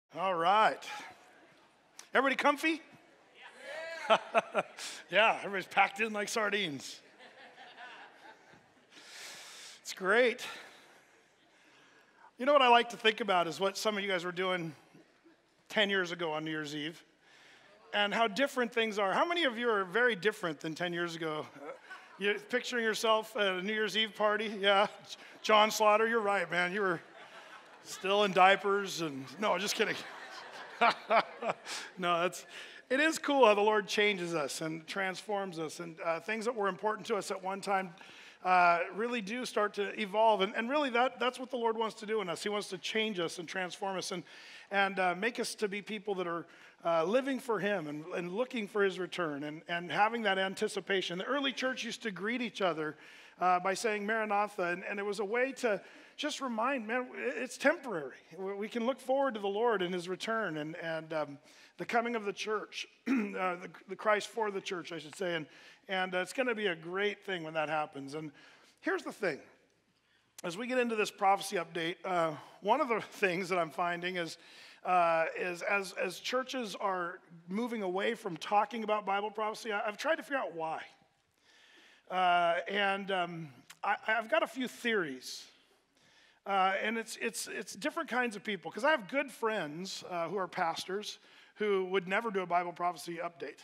All right. Everybody comfy? Yeah, everybody's packed in like sardines. It's great. You know what I like to think about is what some of you guys were doing 10 years ago on New Year's Eve and how different things are. How many of you are very different than 10 years ago? You picturing yourself at a New Year's Eve party? Yeah. John Slaughter, you're right, man. You were still in diapers and no, just kidding. No, it is cool how the Lord changes us and transforms us, and things that were important to us at one time really do start to evolve, and really that's what the Lord wants to do in us. He wants to change us and transform us and make us to be people that are living for Him and looking for His return and having that anticipation. The early church used to greet each other by saying Maranatha, and it was a way to just remind, man, it's temporary. We can look forward to the Lord and His return and the coming of the church, the Christ for the church, I should say. And it's going to be a great thing when that happens. And here's the thing. As we get into this prophecy update, one of the things that I'm finding is as churches are moving away from talking about Bible prophecy, I've tried to figure out why. I've got a few theories. And it's different kinds of people, because I have good friends who are pastors who would never do a Bible prophecy update.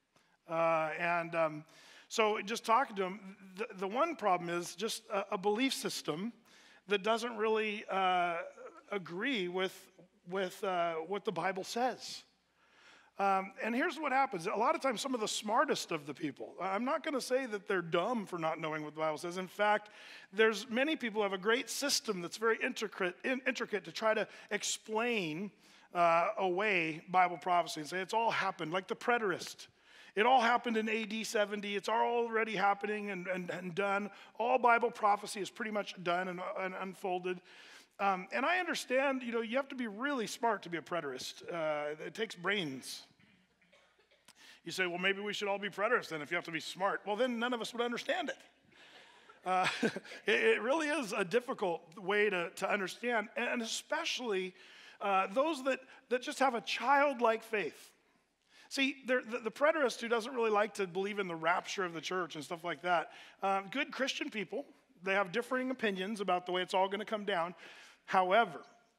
So just talking to them, the one problem is just a belief system that doesn't really agree with what the Bible says. And here's what happens. A lot of times, some of the smartest of the people, I'm not going to say that they're dumb for not knowing what the Bible says. In fact, there's many people who have a great system that's very intricate to try to explain away Bible prophecy and say it's all happened, like the preterist. It all happened in AD 70. It's already happening and done. All Bible prophecy is pretty much done and unfolded. And I understand, you have to be really smart to be a preterist. It takes brains. You say, well, maybe we should all be preterists then if you have to be smart. Well, then none of us would understand it. It really is a difficult way to understand, and especially those that just have a childlike faith. See, the preterist who doesn't really like to believe in the rapture of the church and stuff like that, good Christian people, they have differing opinions about the way it's all going to come down. However,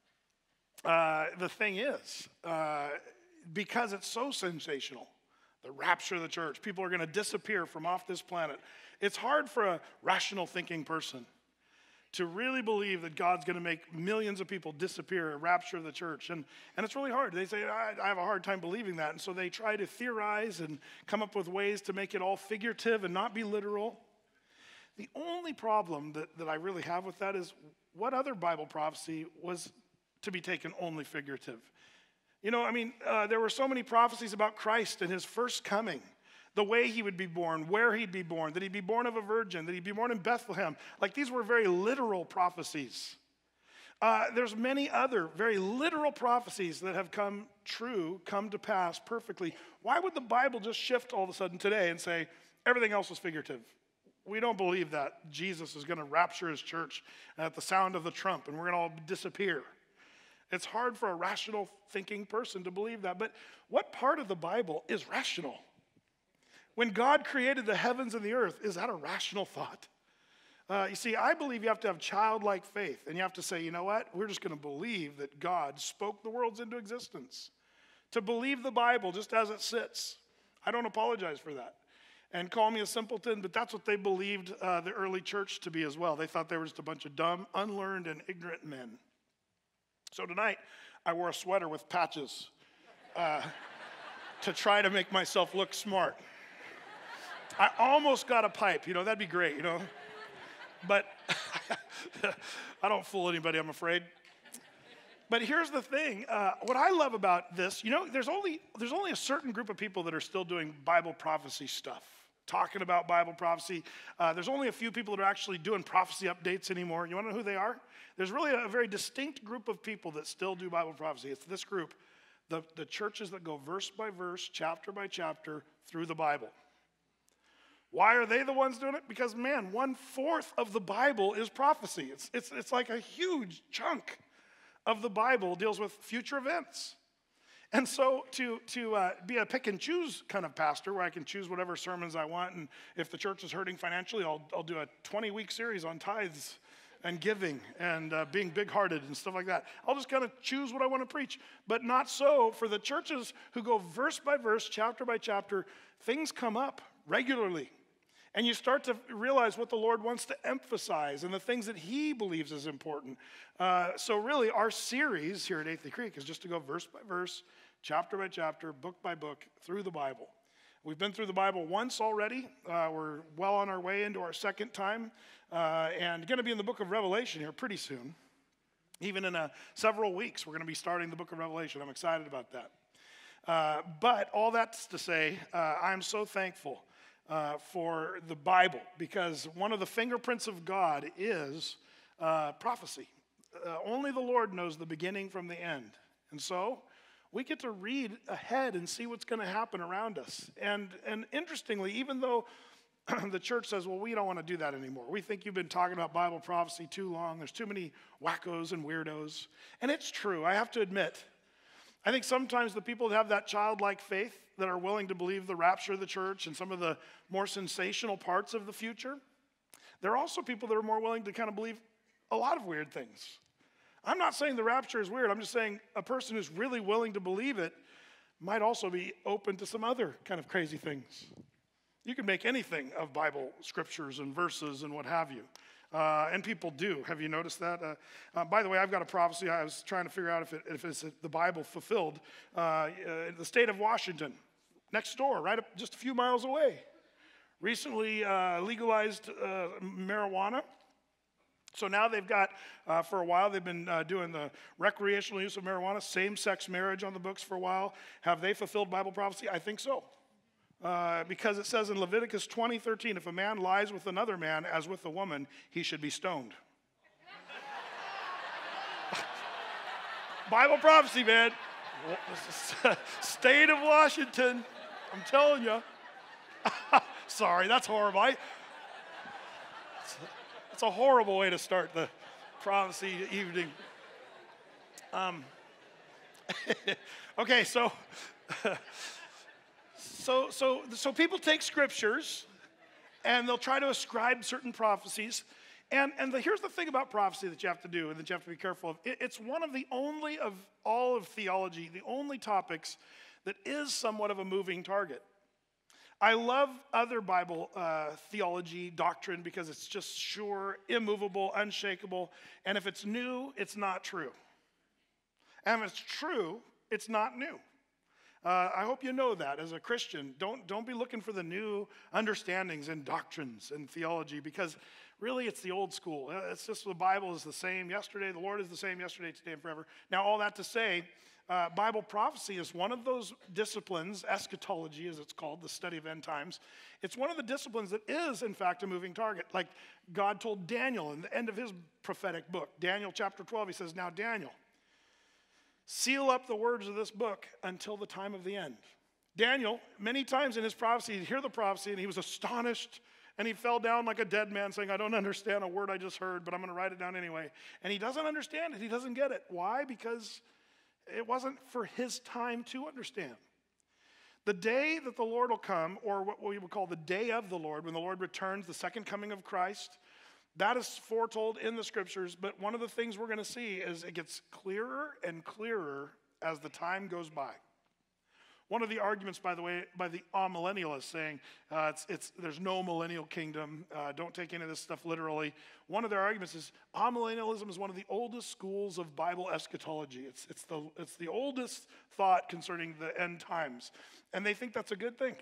the thing is, because it's so sensational, the rapture of the church, people are going to disappear from off this planet. It's hard for a rational thinking person to really believe that God's going to make millions of people disappear, a rapture of the church. And it's really hard. They say, I have a hard time believing that. And so they try to theorize and come up with ways to make it all figurative and not be literal. The only problem that I really have with that is what other Bible prophecy was to be taken only figurative? There were so many prophecies about Christ and His first coming, the way He would be born, where He'd be born, that He'd be born of a virgin, that He'd be born in Bethlehem. Like, these were very literal prophecies. There's many other very literal prophecies that have come to pass perfectly. Why would the Bible just shift all of a sudden today and say everything else is figurative? We don't believe that Jesus is going to rapture His church at the sound of the trump and we're going to all disappear. It's hard for a rational thinking person to believe that. But what part of the Bible is rational? When God created the heavens and the earth, is that a rational thought? You see, I believe you have to have childlike faith. And you have to say, you know what? We're just going to believe that God spoke the worlds into existence. To believe the Bible just as it sits. I don't apologize for that. And call me a simpleton, but that's what they believed the early church to be as well. They thought they were just a bunch of dumb, unlearned, and ignorant men. So tonight, I wore a sweater with patches to try to make myself look smart. I almost got a pipe, that'd be great, But I don't fool anybody, I'm afraid. But here's the thing. What I love about this, there's only a certain group of people that are still doing Bible prophecy stuff, talking about Bible prophecy. There's only a few people that are actually doing prophecy updates anymore. You want to know who they are? There's really a very distinct group of people that still do Bible prophecy. It's this group, the churches that go verse by verse, chapter by chapter through the Bible. Why are they the ones doing it? Because, man, 1/4 of the Bible is prophecy. It's like a huge chunk of the Bible deals with future events. And so to be a pick and choose kind of pastor where I can choose whatever sermons I want, and if the church is hurting financially, I'll do a 20-week series on tithes and giving and being big-hearted and stuff like that. I'll just kind of choose what I want to preach. But not so for the churches who go verse by verse, chapter by chapter. Things come up regularly. And you start to realize what the Lord wants to emphasize and the things that he believes is important. So really, our series here at Eighth Creek is just to go verse by verse, chapter by chapter, book by book, through the Bible. We've been through the Bible once already. We're well on our way into our second time. And going to be in the book of Revelation here pretty soon. Even in several weeks, we're going to be starting the book of Revelation. I'm excited about that. But all that's to say, I'm so thankful for the Bible, because one of the fingerprints of God is prophecy. Only the Lord knows the beginning from the end. And so we get to read ahead and see what's going to happen around us. And interestingly, even though the church says, well, we don't want to do that anymore. We think you've been talking about Bible prophecy too long. There's too many wackos and weirdos. And it's true, I have to admit. I think sometimes the people that have that childlike faith that are willing to believe the rapture of the church and some of the more sensational parts of the future, there are also people that are more willing to kind of believe a lot of weird things. I'm not saying the rapture is weird. I'm just saying a person who's really willing to believe it might also be open to some other kind of crazy things. You can make anything of Bible scriptures and verses and what have you. And people do. Have you noticed that? By the way, I've got a prophecy. I was trying to figure out if it's the Bible fulfilled. In the state of Washington, next door, right up just a few miles away, recently legalized marijuana. So now they've got, for a while, they've been doing the recreational use of marijuana, same-sex marriage on the books for a while. Have they fulfilled Bible prophecy? I think so. Because it says in Leviticus 20:13, if a man lies with another man as with a woman, he should be stoned. Bible prophecy, man. State of Washington. I'm telling you. Sorry, that's horrible. It's a horrible way to start the prophecy evening. Okay, so people take scriptures and they'll try to ascribe certain prophecies. And here's the thing about prophecy that you have to do and that you have to be careful of. It's one of the only of all of theology, the only topics that is somewhat of a moving target. I love other Bible theology doctrine because it's just sure, immovable, unshakable. And if it's new, it's not true. And if it's true, it's not new. I hope you know that as a Christian. Don't be looking for the new understandings and doctrines and theology, because really it's the old school. It's just the Bible is the same yesterday. The Lord is the same yesterday, today, and forever. Now, all that to say, Bible prophecy is one of those disciplines, eschatology as it's called, the study of end times. It's one of the disciplines that is, in fact, a moving target. Like God told Daniel in the end of his prophetic book, Daniel chapter 12, he says, now Daniel, seal up the words of this book until the time of the end. Daniel, many times in his prophecy, he'd hear the prophecy and he was astonished and he fell down like a dead man saying, I don't understand a word I just heard, but I'm going to write it down anyway. And he doesn't understand it. He doesn't get it. Why? Because it wasn't for his time to understand. The day that the Lord will come, or what we would call the day of the Lord, when the Lord returns, the second coming of Christ, that is foretold in the scriptures. But one of the things we're going to see is it gets clearer and clearer as the time goes by. One of the arguments, by the way, by the amillennialists saying there's no millennial kingdom, don't take any of this stuff literally. One of their arguments is amillennialism is one of the oldest schools of Bible eschatology. It's the oldest thought concerning the end times, and they think that's a good thing.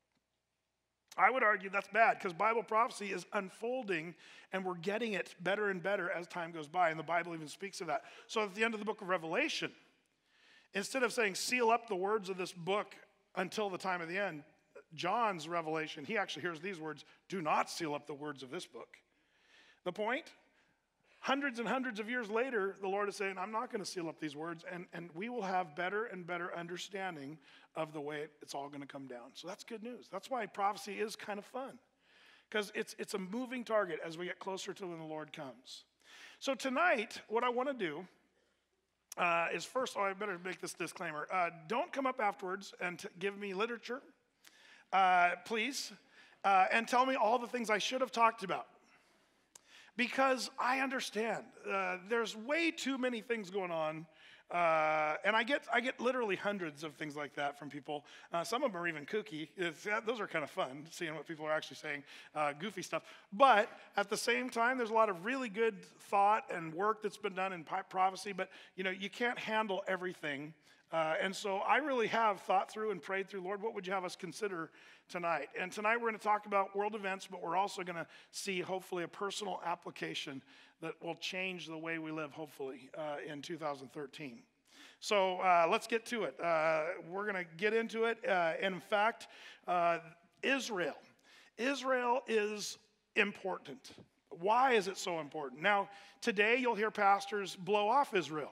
I would argue that's bad, because Bible prophecy is unfolding and we're getting it better and better as time goes by, and the Bible even speaks of that. So at the end of the book of Revelation, instead of saying seal up the words of this book until the time of the end, John's revelation, he actually hears these words, do not seal up the words of this book. The point? Hundreds and hundreds of years later, the Lord is saying, I'm not going to seal up these words, and we will have better and better understanding of the way it's all going to come down. So that's good news. That's why prophecy is kind of fun, because it's a moving target as we get closer to when the Lord comes. So tonight, what I want to do is first, I better make this disclaimer. Don't come up afterwards and give me literature, please, and tell me all the things I should have talked about. Because I understand there's way too many things going on, and I get literally hundreds of things like that from people. Some of them are even kooky. Those are kind of fun, seeing what people are actually saying, goofy stuff. But at the same time, there's a lot of really good thought and work that's been done in prophecy. But you can't handle everything. And so I really have thought through and prayed through, Lord, what would you have us consider tonight? And tonight we're going to talk about world events, but we're also going to see hopefully a personal application that will change the way we live, hopefully, in 2013. So let's get to it. We're going to get into it. In fact, Israel. Israel is important. Why is it so important? Now, today you'll hear pastors blow off Israel.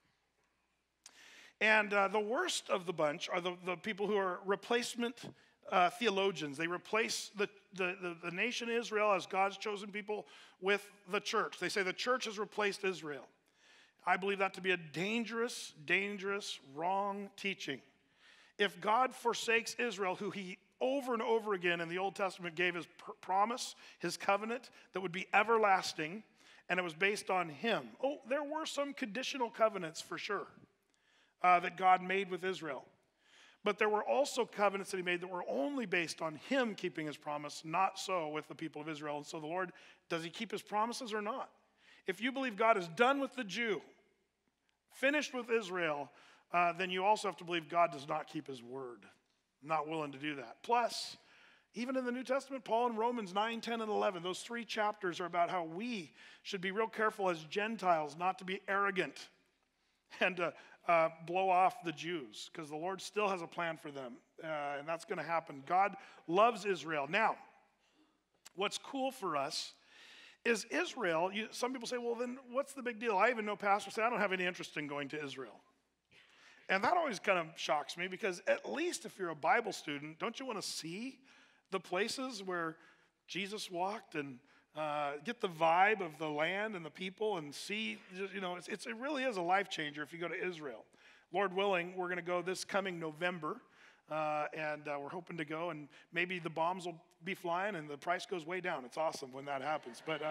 And the worst of the bunch are the people who are replacement theologians. They replace the nation Israel as God's chosen people with the church. They say the church has replaced Israel. I believe that to be a dangerous, wrong teaching. If God forsakes Israel, who he over and over again in the Old Testament gave his promise, his covenant that would be everlasting, and it was based on him. Oh, there were some conditional covenants for sure. That God made with Israel. But there were also covenants that he made that were only based on him keeping his promise, not so with the people of Israel. And so the Lord, does he keep his promises or not? If you believe God is done with the Jew, finished with Israel, then you also have to believe God does not keep his word. Not willing to do that. Plus, even in the New Testament, Paul in Romans 9, 10, and 11, those 3 chapters are about how we should be real careful as Gentiles not to be arrogant and blow off the Jews, because the Lord still has a plan for them, and that's going to happen. God loves Israel. Now, what's cool for us is Israel. Some people say, well, then what's the big deal? I even know pastors say, I don't have any interest in going to Israel. And that always kind of shocks me, because at least if you're a Bible student, don't you want to see the places where Jesus walked and get the vibe of the land and the people and see, it really is a life changer if you go to Israel. Lord willing, we're going to go this coming November, and we're hoping to go, and maybe the bombs will be flying and the price goes way down. It's awesome when that happens. But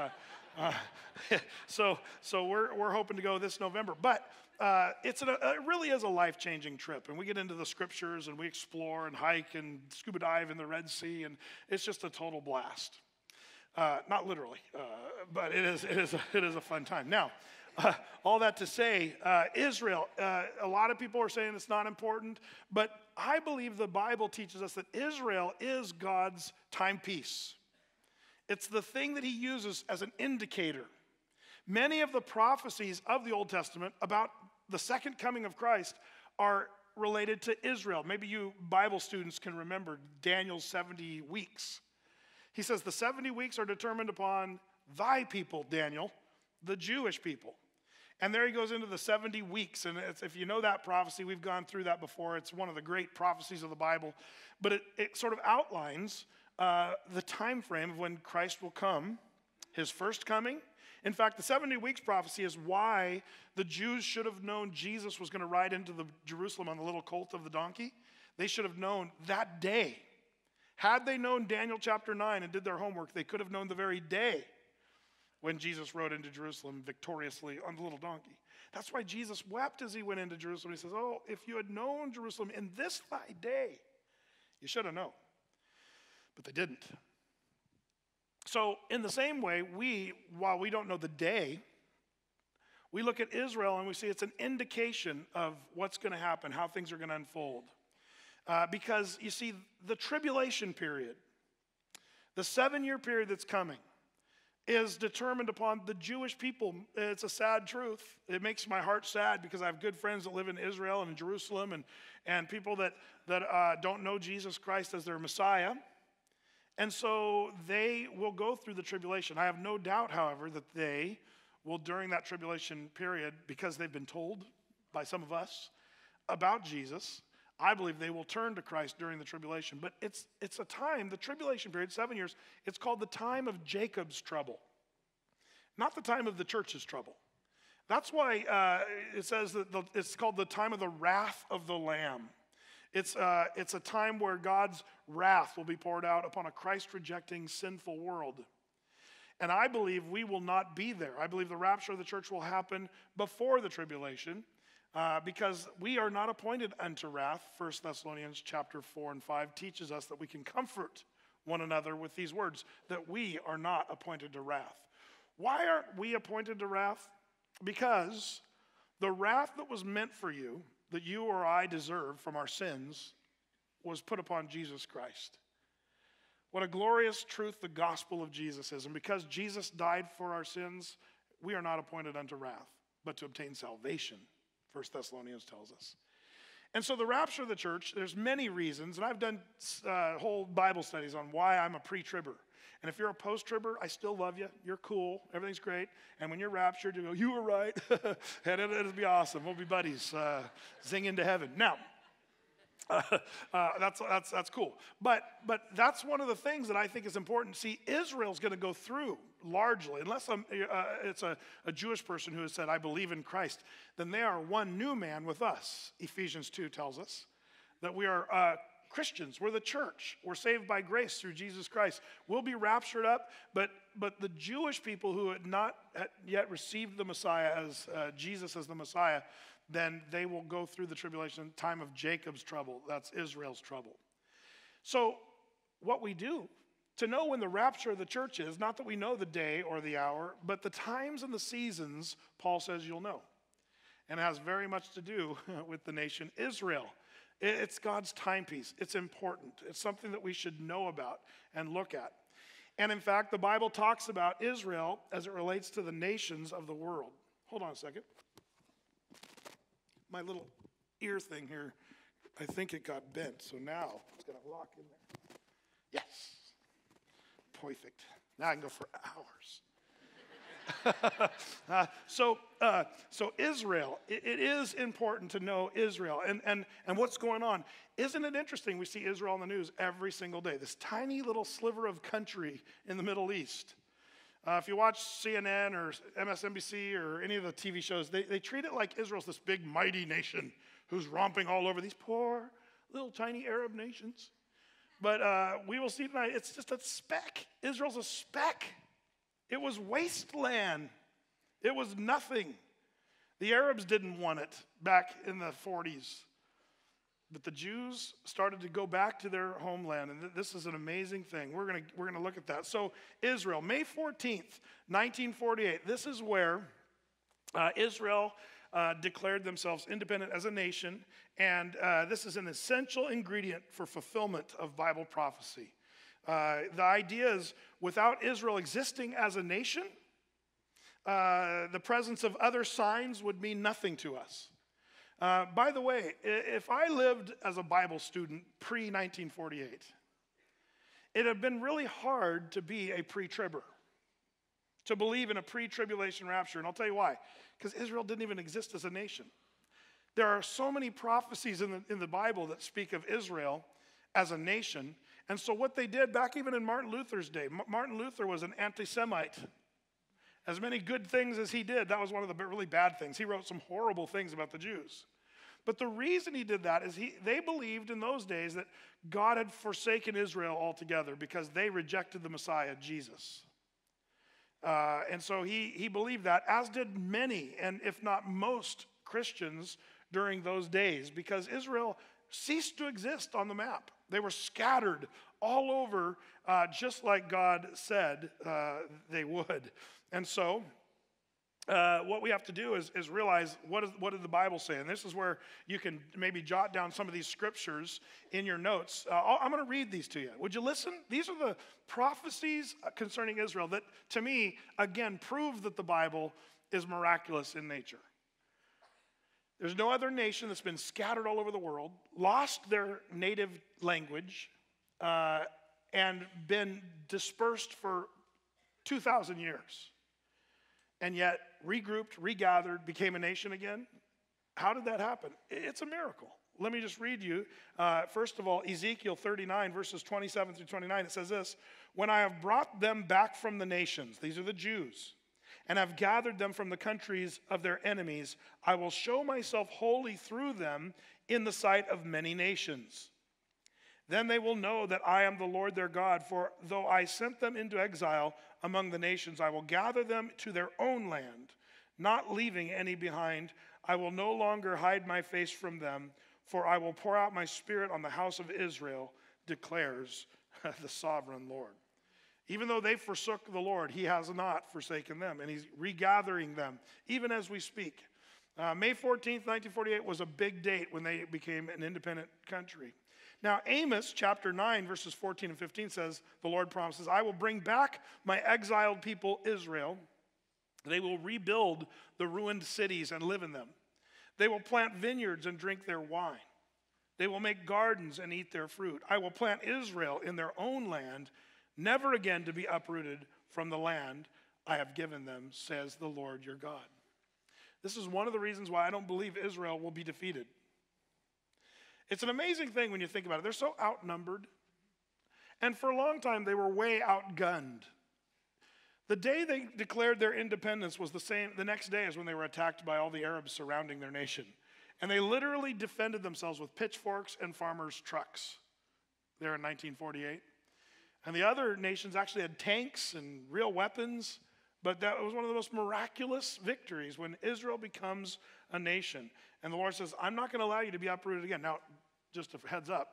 so we're hoping to go this November. But it really is a life-changing trip, and we get into the scriptures and we explore and hike and scuba dive in the Red Sea, and it's just a total blast. Not literally, but it is a fun time. Now, all that to say, Israel, a lot of people are saying it's not important, but I believe the Bible teaches us that Israel is God's timepiece. It's the thing that he uses as an indicator. Many of the prophecies of the Old Testament about the second coming of Christ are related to Israel. Maybe you Bible students can remember Daniel's 70 weeks. He says the 70 weeks are determined upon thy people, Daniel, the Jewish people. And there he goes into the 70 weeks. And if you know that prophecy, we've gone through that before. It's one of the great prophecies of the Bible. But it sort of outlines the time frame of when Christ will come, his first coming. In fact, the 70 weeks prophecy is why the Jews should have known Jesus was going to ride into Jerusalem on the little colt of the donkey. They should have known that day. Had they known Daniel chapter 9 and did their homework, they could have known the very day when Jesus rode into Jerusalem victoriously on the little donkey. That's why Jesus wept as he went into Jerusalem. He says, oh, if you had known Jerusalem in this thy day, you should have known. But they didn't. So in the same way, while we don't know the day, we look at Israel and we see it's an indication of what's going to happen, how things are going to unfold. Because you see, the tribulation period, the 7-year period that's coming, is determined upon the Jewish people. It's a sad truth. It makes my heart sad because I have good friends that live in Israel and in Jerusalem and people that don't know Jesus Christ as their Messiah. And so they will go through the tribulation. I have no doubt, however, that they will, during that tribulation period, because they've been told by some of us about Jesus, I believe they will turn to Christ during the tribulation. But it's a time, the tribulation period, 7 years, it's called the time of Jacob's trouble. Not the time of the church's trouble. That's why it says that it's called the time of the wrath of the Lamb. It's a time where God's wrath will be poured out upon a Christ-rejecting, sinful world. And I believe we will not be there. I believe the rapture of the church will happen before the tribulation because we are not appointed unto wrath. 1 Thessalonians chapter 4 and 5 teaches us that we can comfort one another with these words, that we are not appointed to wrath. Why aren't we appointed to wrath? Because the wrath that was meant for you, that you or I deserve from our sins, was put upon Jesus Christ. What a glorious truth the gospel of Jesus is. And because Jesus died for our sins, we are not appointed unto wrath, but to obtain salvation, 1 Thessalonians tells us. And so the rapture of the church, there's many reasons, and I've done whole Bible studies on why I'm a pre-tribber. And if you're a post-tribber, I still love you. You're cool. Everything's great. And when you're raptured, you go, you were right. And it'll be awesome. We'll be buddies, sing into heaven. Now, that's cool. But that's one of the things that I think is important. See, Israel's going to go through largely, unless it's a Jewish person who has said, I believe in Christ, then they are one new man with us. Ephesians 2 tells us that we are Christians. We're the church. We're saved by grace through Jesus Christ. We'll be raptured up, but the Jewish people who had not yet received the Messiah as Jesus as the Messiah, then they will go through the tribulation, time of Jacob's trouble. That's Israel's trouble. So what we do to know when the rapture of the church is, not that we know the day or the hour, but the times and the seasons, Paul says you'll know. And it has very much to do with the nation Israel. It's God's timepiece. It's important. It's something that we should know about and look at. And in fact, the Bible talks about Israel as it relates to the nations of the world. Hold on a second. My little ear thing here, I think it got bent, so now it's going to lock in there. Yes. Perfect. Now I can go for hours. So Israel, it is important to know Israel and what's going on. Isn't it interesting? We see Israel on the news every single day. This tiny little sliver of country in the Middle East. If you watch CNN or MSNBC or any of the TV shows, they treat it like Israel's this big, mighty nation who's romping all over these poor, little, tiny Arab nations. But we will see tonight, it's just a speck. Israel's a speck. It was wasteland. It was nothing. The Arabs didn't want it back in the 40s. But the Jews started to go back to their homeland, and this is an amazing thing. We're gonna look at that. So Israel, May 14th, 1948, this is where Israel declared themselves independent as a nation, and this is an essential ingredient for fulfillment of Bible prophecy. The idea is, without Israel existing as a nation, the presence of other signs would mean nothing to us. By the way, if I lived as a Bible student pre-1948, it had been really hard to be a pre-tribber, to believe in a pre-tribulation rapture. And I'll tell you why. Because Israel didn't even exist as a nation. There are so many prophecies in the Bible that speak of Israel as a nation. And so what they did back even in Martin Luther's day, Martin Luther was an anti-Semite. As many good things as he did, that was one of the really bad things. He wrote some horrible things about the Jews. But the reason he did that is they believed in those days that God had forsaken Israel altogether because they rejected the Messiah, Jesus. And so he believed that, as did many, and if not most, Christians during those days, because Israel ceased to exist on the map. They were scattered all over, just like God said they would. And so what we have to do is realize what did the Bible say? And this is where you can maybe jot down some of these scriptures in your notes. I'm going to read these to you. Would you listen? These are the prophecies concerning Israel that, to me, again, prove that the Bible is miraculous in nature. There's no other nation that's been scattered all over the world, lost their native language, and been dispersed for 2,000 years. And yet regrouped, regathered, became a nation again. How did that happen? It's a miracle. Let me just read you. First of all, Ezekiel 39, verses 27 through 29, it says this: when I have brought them back from the nations, these are the Jews, and have gathered them from the countries of their enemies. I will show myself holy through them in the sight of many nations. Then they will know that I am the Lord their God, for though I sent them into exile among the nations, I will gather them to their own land, not leaving any behind. I will no longer hide my face from them, for I will pour out my spirit on the house of Israel, declares the sovereign Lord. Even though they forsook the Lord, he has not forsaken them, and he's regathering them, even as we speak. May 14th, 1948 was a big date when they became an independent country. Now, Amos chapter 9, verses 14 and 15 says, the Lord promises, I will bring back my exiled people Israel. They will rebuild the ruined cities and live in them. They will plant vineyards and drink their wine. They will make gardens and eat their fruit. I will plant Israel in their own land, never again to be uprooted from the land I have given them, says the Lord your God. This is one of the reasons why I don't believe Israel will be defeated. It's an amazing thing when you think about it. They're so outnumbered. And for a long time, they were way outgunned. The day they declared their independence was the next day as when they were attacked by all the Arabs surrounding their nation. And they literally defended themselves with pitchforks and farmers' trucks there in 1948. And the other nations actually had tanks and real weapons. But that was one of the most miraculous victories when Israel becomes a nation. And the Lord says, I'm not going to allow you to be uprooted again. Now, just a heads up,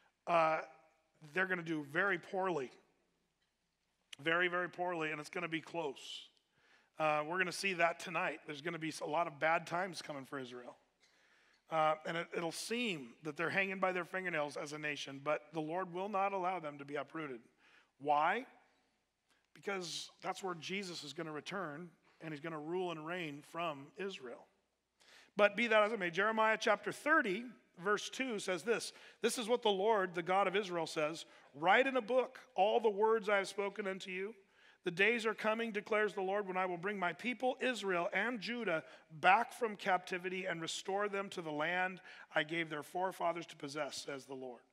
they're going to do very poorly. Very, very poorly, and it's going to be close. We're going to see that tonight. There's going to be a lot of bad times coming for Israel. And it'll seem that they're hanging by their fingernails as a nation, but the Lord will not allow them to be uprooted. Why? Because that's where Jesus is going to return, and he's going to rule and reign from Israel. But be that as it may, Jeremiah chapter 30, verse 2 says this. This is what the Lord, the God of Israel, says. Write in a book all the words I have spoken unto you. The days are coming, declares the Lord, when I will bring my people Israel and Judah back from captivity and restore them to the land I gave their forefathers to possess, says the Lord.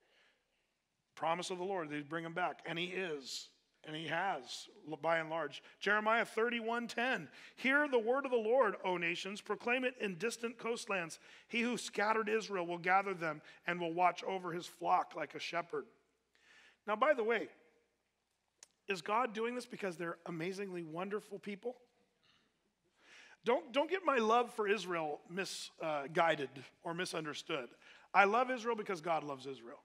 Promise of the Lord that he'd bring them back, and he is. And he has, by and large. Jeremiah 31:10. Hear the word of the Lord, O nations. Proclaim it in distant coastlands. He who scattered Israel will gather them and will watch over his flock like a shepherd. Now, by the way, is God doing this because they're amazingly wonderful people? Don't get my love for Israel misguided or misunderstood. I love Israel because God loves Israel.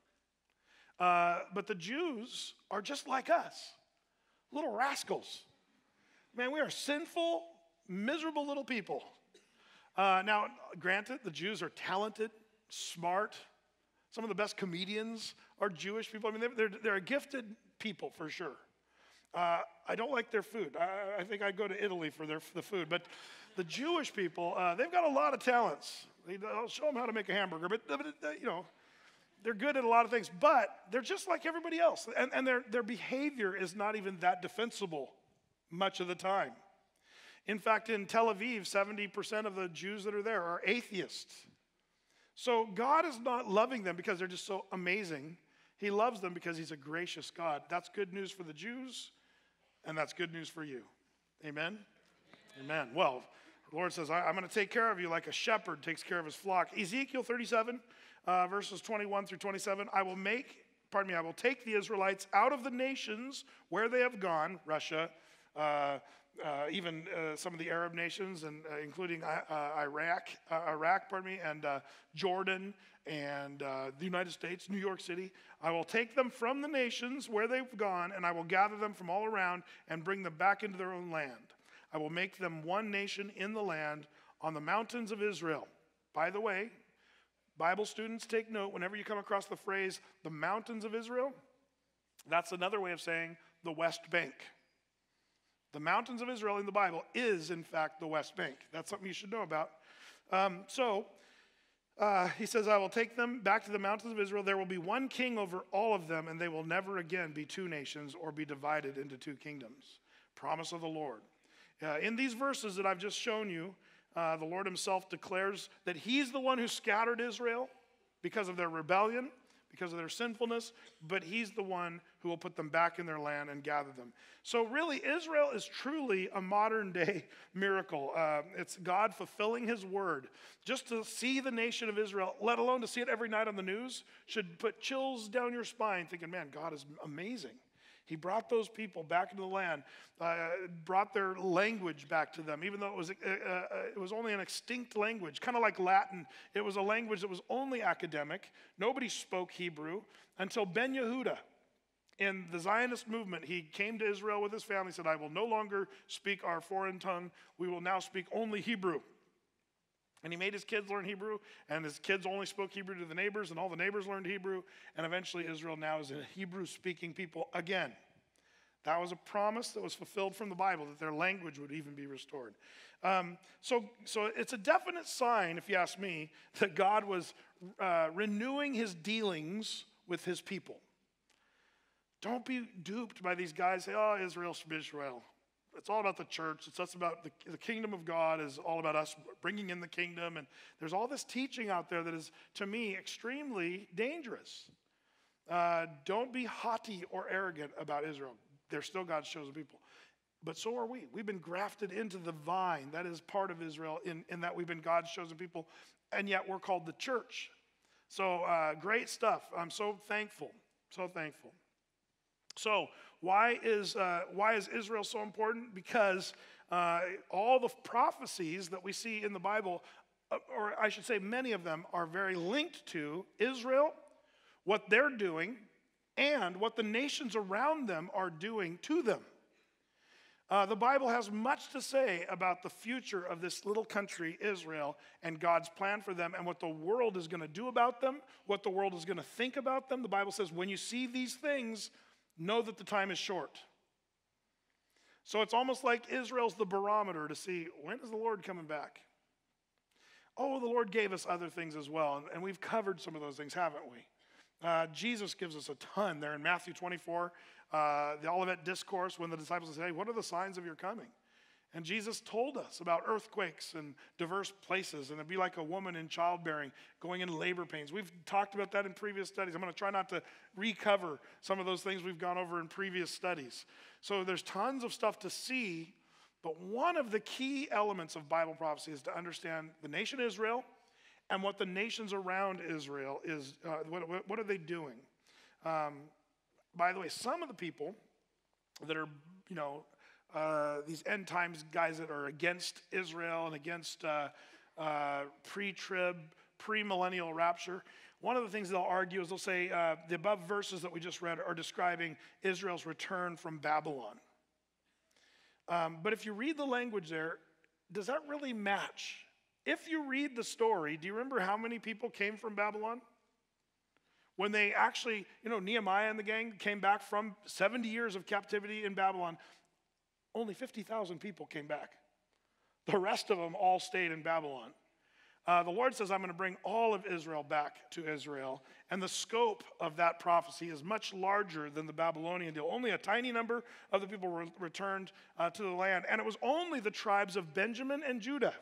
But the Jews are just like us. Little rascals. Man, we are sinful, miserable little people. Now, granted, the Jews are talented, smart. Some of the best comedians are Jewish people. I mean, they're a gifted people for sure. I don't like their food. I think I'd go to Italy for the food. But the Jewish people, they've got a lot of talents. I'll show them how to make a hamburger. But you know, they're good at a lot of things, but they're just like everybody else. And their behavior is not even that defensible much of the time. In fact, in Tel Aviv, 70% of the Jews that are there are atheists. So God is not loving them because they're just so amazing. He loves them because he's a gracious God. That's good news for the Jews, and that's good news for you. Amen? Amen. Well, the Lord says, I'm going to take care of you like a shepherd takes care of his flock. Ezekiel 37, verses 21 through 27, I will take the Israelites out of the nations where they have gone, Russia, even some of the Arab nations, and including Iraq, and Jordan, and the United States, New York City. I will take them from the nations where they've gone, and I will gather them from all around and bring them back into their own land. I will make them one nation in the land on the mountains of Israel. By the way, Bible students, take note, whenever you come across the phrase, the mountains of Israel, that's another way of saying the West Bank. The mountains of Israel in the Bible is, in fact, the West Bank. That's something you should know about. He says, I will take them back to the mountains of Israel. There will be one king over all of them, and they will never again be two nations or be divided into two kingdoms. Promise of the Lord. In these verses that I've just shown you, the Lord himself declares that he's the one who scattered Israel because of their rebellion, because of their sinfulness, but he's the one who will put them back in their land and gather them. So really, Israel is truly a modern day miracle. It's God fulfilling his word. Just to see the nation of Israel, let alone to see it every night on the news, should put chills down your spine thinking, man, God is amazing. He brought those people back into the land, brought their language back to them, even though it was only an extinct language, kind of like Latin. It was a language that was only academic. Nobody spoke Hebrew until Ben Yehuda. In the Zionist movement, he came to Israel with his family and said, I will no longer speak our foreign tongue. We will now speak only Hebrew. And he made his kids learn Hebrew, and his kids only spoke Hebrew to the neighbors, and all the neighbors learned Hebrew, and eventually Israel now is a Hebrew-speaking people again. That was a promise that was fulfilled from the Bible, that their language would even be restored. So it's a definite sign, if you ask me, that God was renewing his dealings with his people. Don't be duped by these guys who say, oh, Israel's from Israel. It's all about the church. It's about the kingdom of God is all about us bringing in the kingdom. And there's all this teaching out there that is, to me, extremely dangerous. Don't be haughty or arrogant about Israel. They're still God's chosen people. But so are we. We've been grafted into the vine. That is part of Israel in that we've been God's chosen people. And yet we're called the church. So great stuff. I'm so thankful. So thankful. So why is Israel so important? Because all the prophecies that we see in the Bible, or I should say many of them, are very linked to Israel, what they're doing, and what the nations around them are doing to them. The Bible has much to say about the future of this little country, Israel, and God's plan for them, and what the world is going to do about them, what the world is going to think about them. The Bible says, when you see these things, know that the time is short. So it's almost like Israel's the barometer to see, when is the Lord coming back? Oh, the Lord gave us other things as well, and we've covered some of those things, haven't we? Jesus gives us a ton there in Matthew 24, the Olivet Discourse, when the disciples say, hey, what are the signs of your coming? And Jesus told us about earthquakes and diverse places, and it'd be like a woman in childbearing going into labor pains. We've talked about that in previous studies. I'm going to try not to recover some of those things we've gone over in previous studies. So there's tons of stuff to see, but one of the key elements of Bible prophecy is to understand the nation Israel and what the nations around Israel is, what are they doing? By the way, some of the people that are, these end times guys that are against Israel and against pre-trib, pre-millennial rapture, one of the things they'll argue is they'll say the above verses that we just read are describing Israel's return from Babylon. But if you read the language there, does that really match? If you read the story, do you remember how many people came from Babylon? When they actually, Nehemiah and the gang came back from 70 years of captivity in Babylon, only 50,000 people came back. The rest of them all stayed in Babylon. The Lord says, I'm going to bring all of Israel back to Israel. And the scope of that prophecy is much larger than the Babylonian deal. Only a tiny number of the people were returned to the land. And it was only the tribes of Benjamin and Judah.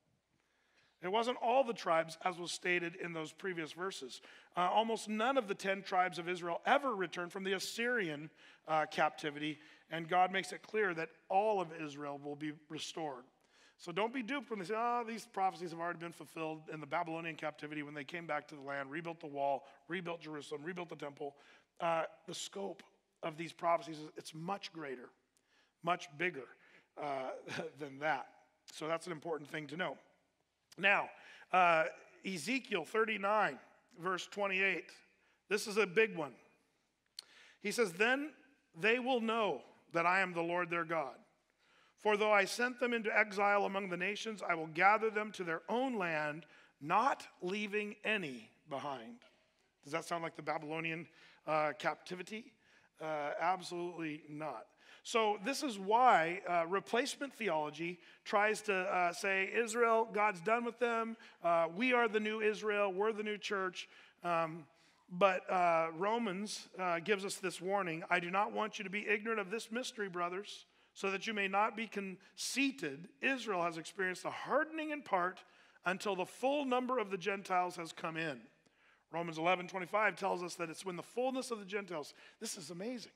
It wasn't all the tribes, as was stated in those previous verses. Almost none of the 10 tribes of Israel ever returned from the Assyrian captivity. And God makes it clear that all of Israel will be restored. So don't be duped when they say, these prophecies have already been fulfilled in the Babylonian captivity when they came back to the land, rebuilt the wall, rebuilt Jerusalem, rebuilt the temple. The scope of these prophecies, it's much greater, much bigger than that. So that's an important thing to know. Now, Ezekiel 39, verse 28. This is a big one. He says, then they will know that I am the Lord their God. For though I sent them into exile among the nations, I will gather them to their own land, not leaving any behind. Does that sound like the Babylonian captivity? Absolutely not. So this is why replacement theology tries to say, Israel, God's done with them. We are the new Israel. We're the new church. But Romans gives us this warning. I do not want you to be ignorant of this mystery, brothers, so that you may not be conceited. Israel has experienced a hardening in part until the full number of the Gentiles has come in. Romans 11:25 tells us that it's when the fullness of the Gentiles. This is amazing.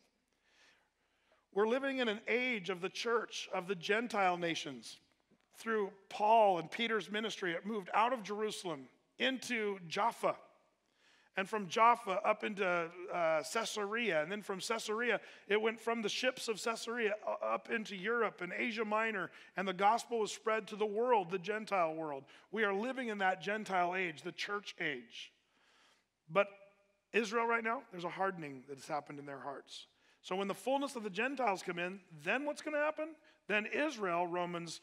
We're living in an age of the church, of the Gentile nations. Through Paul and Peter's ministry, it moved out of Jerusalem into Jaffa. And from Jaffa up into Caesarea. And then from Caesarea, it went from the ships of Caesarea up into Europe and Asia Minor. And the gospel was spread to the world, the Gentile world. We are living in that Gentile age, the church age. But Israel right now, there's a hardening that has happened in their hearts. So when the fullness of the Gentiles come in, then what's going to happen? Then Israel, Romans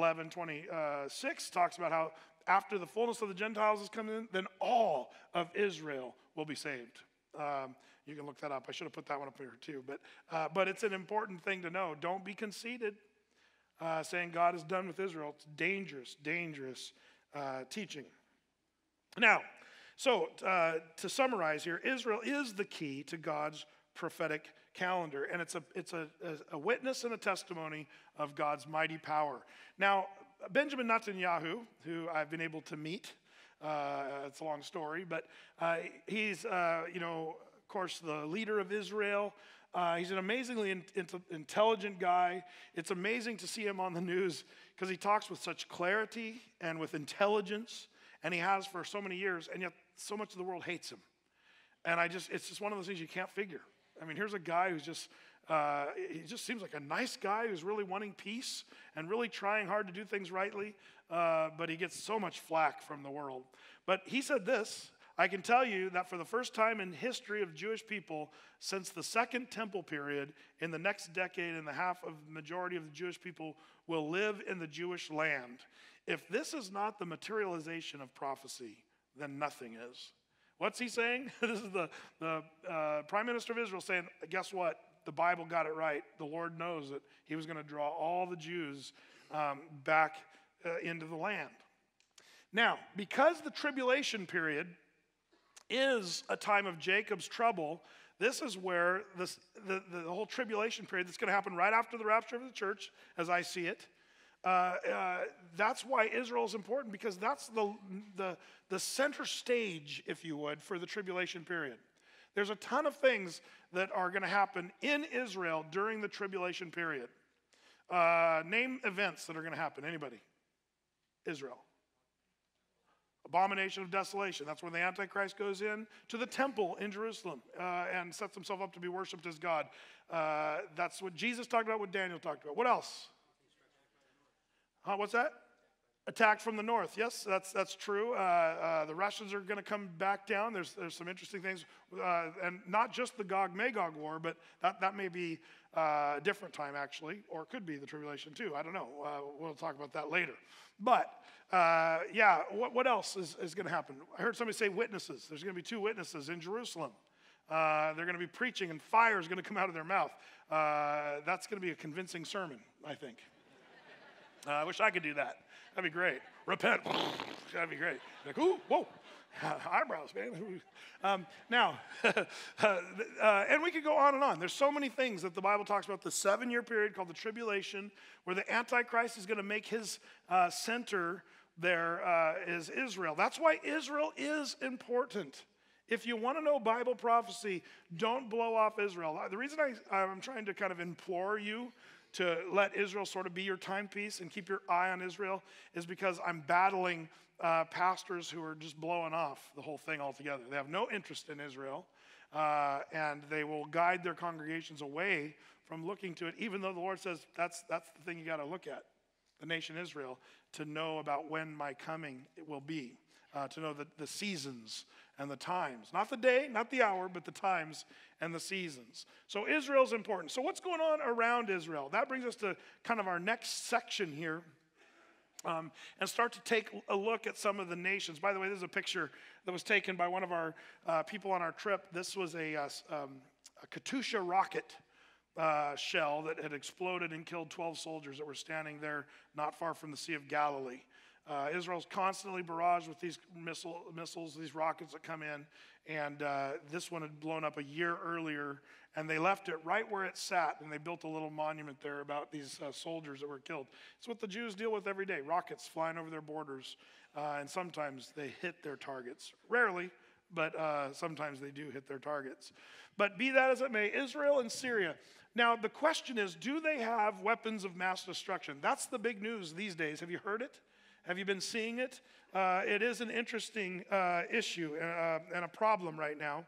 11:26 talks about how after the fullness of the Gentiles has come in, then all of Israel will be saved. You can look that up. I should have put that one up here too. But it's an important thing to know. Don't be conceited saying God is done with Israel. It's dangerous, dangerous teaching. Now, so to summarize here, Israel is the key to God's prophetic calendar, and it's a witness and a testimony of God's mighty power. Now, Benjamin Netanyahu, who I've been able to meet, it's a long story, but he's, of course, the leader of Israel. He's an amazingly intelligent guy. It's amazing to see him on the news because he talks with such clarity and with intelligence, and he has for so many years, and yet so much of the world hates him. And it's just one of those things you can't figure. I mean, here's a guy who's he just seems like a nice guy who's really wanting peace and really trying hard to do things rightly, but he gets so much flack from the world. But he said this, I can tell you that for the first time in history of Jewish people since the Second Temple period, in the next decade and a half of the majority of the Jewish people will live in the Jewish land. If this is not the materialization of prophecy, then nothing is. What's he saying? This is the Prime Minister of Israel saying, guess what? The Bible got it right. The Lord knows that he was going to draw all the Jews back into the land. Now, because the tribulation period is a time of Jacob's trouble, this is where the whole tribulation period that's going to happen right after the rapture of the church, as I see it, that's why Israel is important, because that's the center stage, if you would, for the tribulation period. There's a ton of things that are going to happen in Israel during the tribulation period. Name events that are going to happen. Anybody? Israel. Abomination of desolation. That's when the Antichrist goes in to the temple in Jerusalem and sets himself up to be worshipped as God. That's what Jesus talked about, what Daniel talked about. What else? What's that? Attacked from the north. Yes, that's true. The Russians are going to come back down. There's some interesting things, and not just the Gog-Magog war, but that may be a different time actually, or it could be the tribulation too. I don't know. We'll talk about that later. But what else is going to happen? I heard somebody say witnesses. There's going to be 2 witnesses in Jerusalem. They're going to be preaching, and fire is going to come out of their mouth. That's going to be a convincing sermon, I think. I wish I could do that. That'd be great. Repent. That'd be great. Like, ooh, whoa. Eyebrows, man. Now, and we could go on and on. There's so many things that the Bible talks about. The 7-year period called the tribulation, where the Antichrist is going to make his center there is Israel. That's why Israel is important. If you want to know Bible prophecy, don't blow off Israel. The reason I'm trying to kind of implore you to let Israel sort of be your timepiece and keep your eye on Israel is because I'm battling pastors who are just blowing off the whole thing altogether. They have no interest in Israel, and they will guide their congregations away from looking to it, even though the Lord says that's the thing you got to look at, the nation Israel, to know about when my coming it will be, to know the seasons and the times. Not the day, not the hour, but the times and the seasons. So Israel's important. So what's going on around Israel? That brings us to kind of our next section here, and start to take a look at some of the nations. By the way, this is a picture that was taken by one of our people on our trip. This was a Katyusha rocket shell that had exploded and killed 12 soldiers that were standing there not far from the Sea of Galilee. Israel's constantly barraged with these missiles, these rockets that come in, and this one had blown up a year earlier, and they left it right where it sat, and they built a little monument there about these soldiers that were killed. It's what the Jews deal with every day, rockets flying over their borders, and sometimes they hit their targets. Rarely, but sometimes they do hit their targets. But be that as it may, Israel and Syria. Now, the question is, do they have weapons of mass destruction? That's the big news these days. Have you heard it? Have you been seeing it? It is an interesting issue and a problem right now.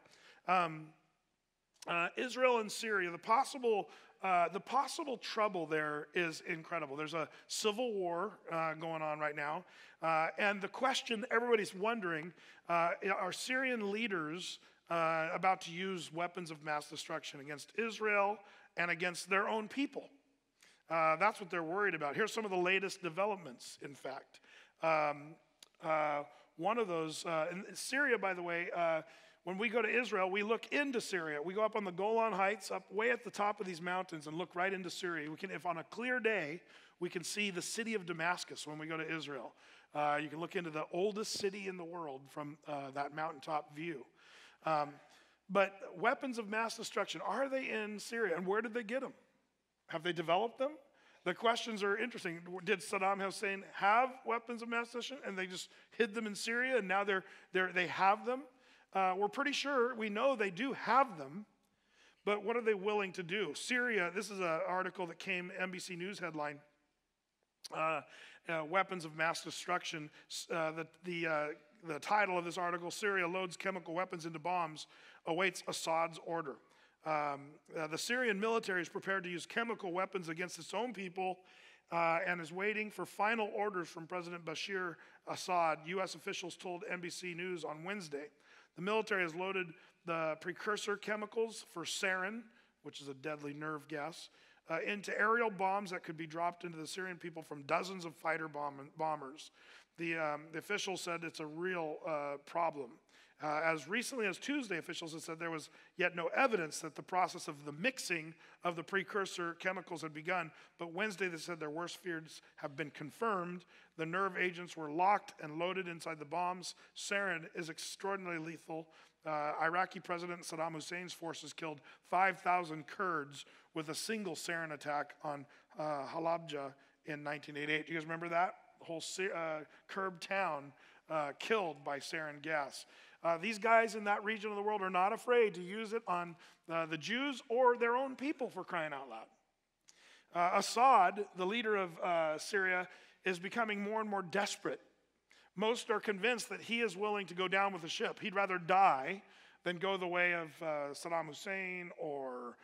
Israel and Syria, the possible trouble there is incredible. There's a civil war going on right now. And the question everybody's wondering, are Syrian leaders about to use weapons of mass destruction against Israel and against their own people? That's what they're worried about. Here's some of the latest developments, in fact. One of those, in Syria, by the way, when we go to Israel, we look into Syria. We go up on the Golan Heights, up way at the top of these mountains, and look right into Syria. We can, if on a clear day, we can see the city of Damascus when we go to Israel. You can look into the oldest city in the world from that mountaintop view. But weapons of mass destruction, are they in Syria? And where did they get them? Have they developed them? The questions are interesting. Did Saddam Hussein have weapons of mass destruction and they just hid them in Syria and now they have them? We're pretty sure, we know they do have them, but what are they willing to do? Syria, this is an article that came, NBC News headline, weapons of mass destruction. The title of this article, Syria loads chemical weapons into bombs, awaits Assad's order. The Syrian military is prepared to use chemical weapons against its own people and is waiting for final orders from President Bashir Assad, U.S. officials told NBC News on Wednesday. The military has loaded the precursor chemicals for sarin, which is a deadly nerve gas, into aerial bombs that could be dropped into the Syrian people from dozens of fighter bombers. The officials said it's a real problem. As recently as Tuesday, officials have said there was yet no evidence that the process of the mixing of the precursor chemicals had begun. But Wednesday, they said their worst fears have been confirmed. The nerve agents were locked and loaded inside the bombs. Sarin is extraordinarily lethal. Iraqi President Saddam Hussein's forces killed 5,000 Kurds with a single sarin attack on Halabja in 1988. Do you guys remember that? The whole Kurd town killed by sarin gas. These guys in that region of the world are not afraid to use it on the Jews or their own people, for crying out loud. Assad, the leader of Syria, is becoming more and more desperate. Most are convinced that he is willing to go down with the ship. He'd rather die than go the way of Saddam Hussein or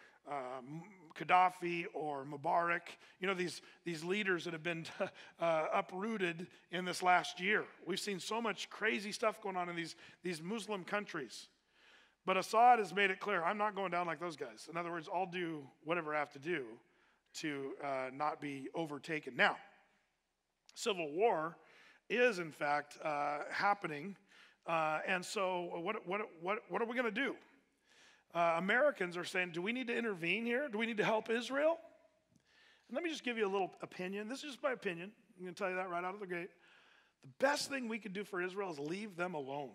Gaddafi or Mubarak. You know, these leaders that have been uprooted in this last year. We've seen so much crazy stuff going on in these Muslim countries. But Assad has made it clear, I'm not going down like those guys. In other words, I'll do whatever I have to do to not be overtaken. Now, civil war is in fact happening. And so what are we going to do? Americans are saying, do we need to intervene here? Do we need to help Israel? And let me just give you a little opinion. This is just my opinion. I'm going to tell you that right out of the gate. The best thing we could do for Israel is leave them alone.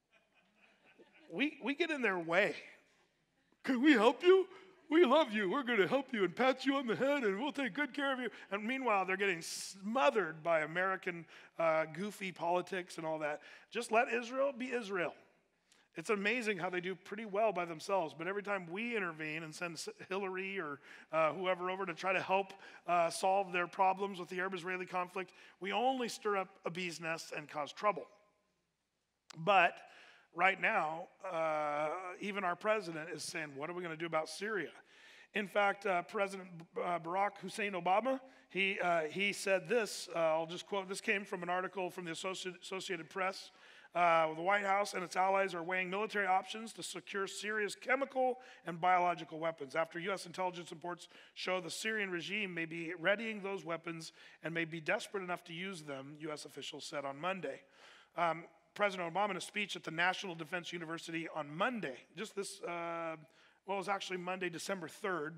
We get in their way. Can we help you? We love you. We're going to help you and pat you on the head and we'll take good care of you. And meanwhile, they're getting smothered by American goofy politics and all that. Just let Israel be Israel. It's amazing how they do pretty well by themselves, but every time we intervene and send Hillary or whoever over to try to help solve their problems with the Arab-Israeli conflict, we only stir up a bee's nest and cause trouble. But right now, even our president is saying, what are we going to do about Syria? In fact, President Barack Hussein Obama, he said this, I'll just quote, this came from an article from the Associated Press. The White House and its allies are weighing military options to secure Syria's chemical and biological weapons. After U.S. intelligence reports show the Syrian regime may be readying those weapons and may be desperate enough to use them, U.S. officials said on Monday. President Obama, in a speech at the National Defense University on Monday, just this, it was actually Monday, December 3rd,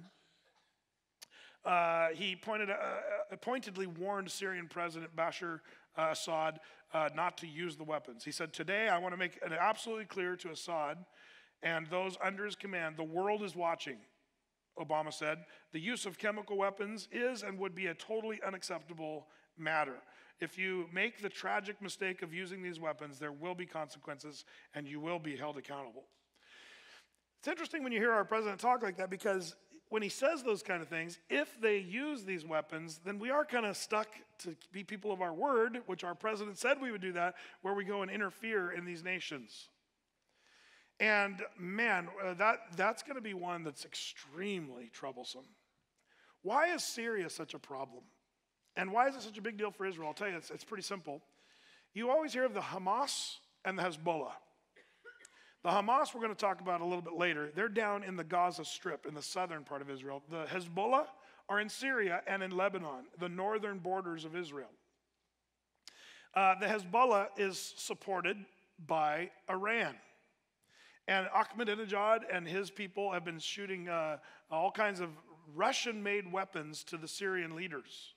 he pointedly warned Syrian President Bashar Assad not to use the weapons. He said, today I want to make it absolutely clear to Assad and those under his command, the world is watching, Obama said. The use of chemical weapons is and would be a totally unacceptable matter. If you make the tragic mistake of using these weapons, there will be consequences and you will be held accountable. It's interesting when you hear our president talk like that, because when he says those kind of things, if they use these weapons, then we are kind of stuck to be people of our word, which our president said we would do that, where we go and interfere in these nations. And man, that's going to be one that's extremely troublesome. Why is Syria such a problem? And why is it such a big deal for Israel? I'll tell you, it's pretty simple. You always hear of the Hamas and the Hezbollah. The Hamas we're going to talk about a little bit later. They're down in the Gaza Strip in the southern part of Israel. The Hezbollah are in Syria and in Lebanon, the northern borders of Israel. The Hezbollah is supported by Iran. And Ahmadinejad and his people have been shooting all kinds of Russian-made weapons to the Syrian leaders.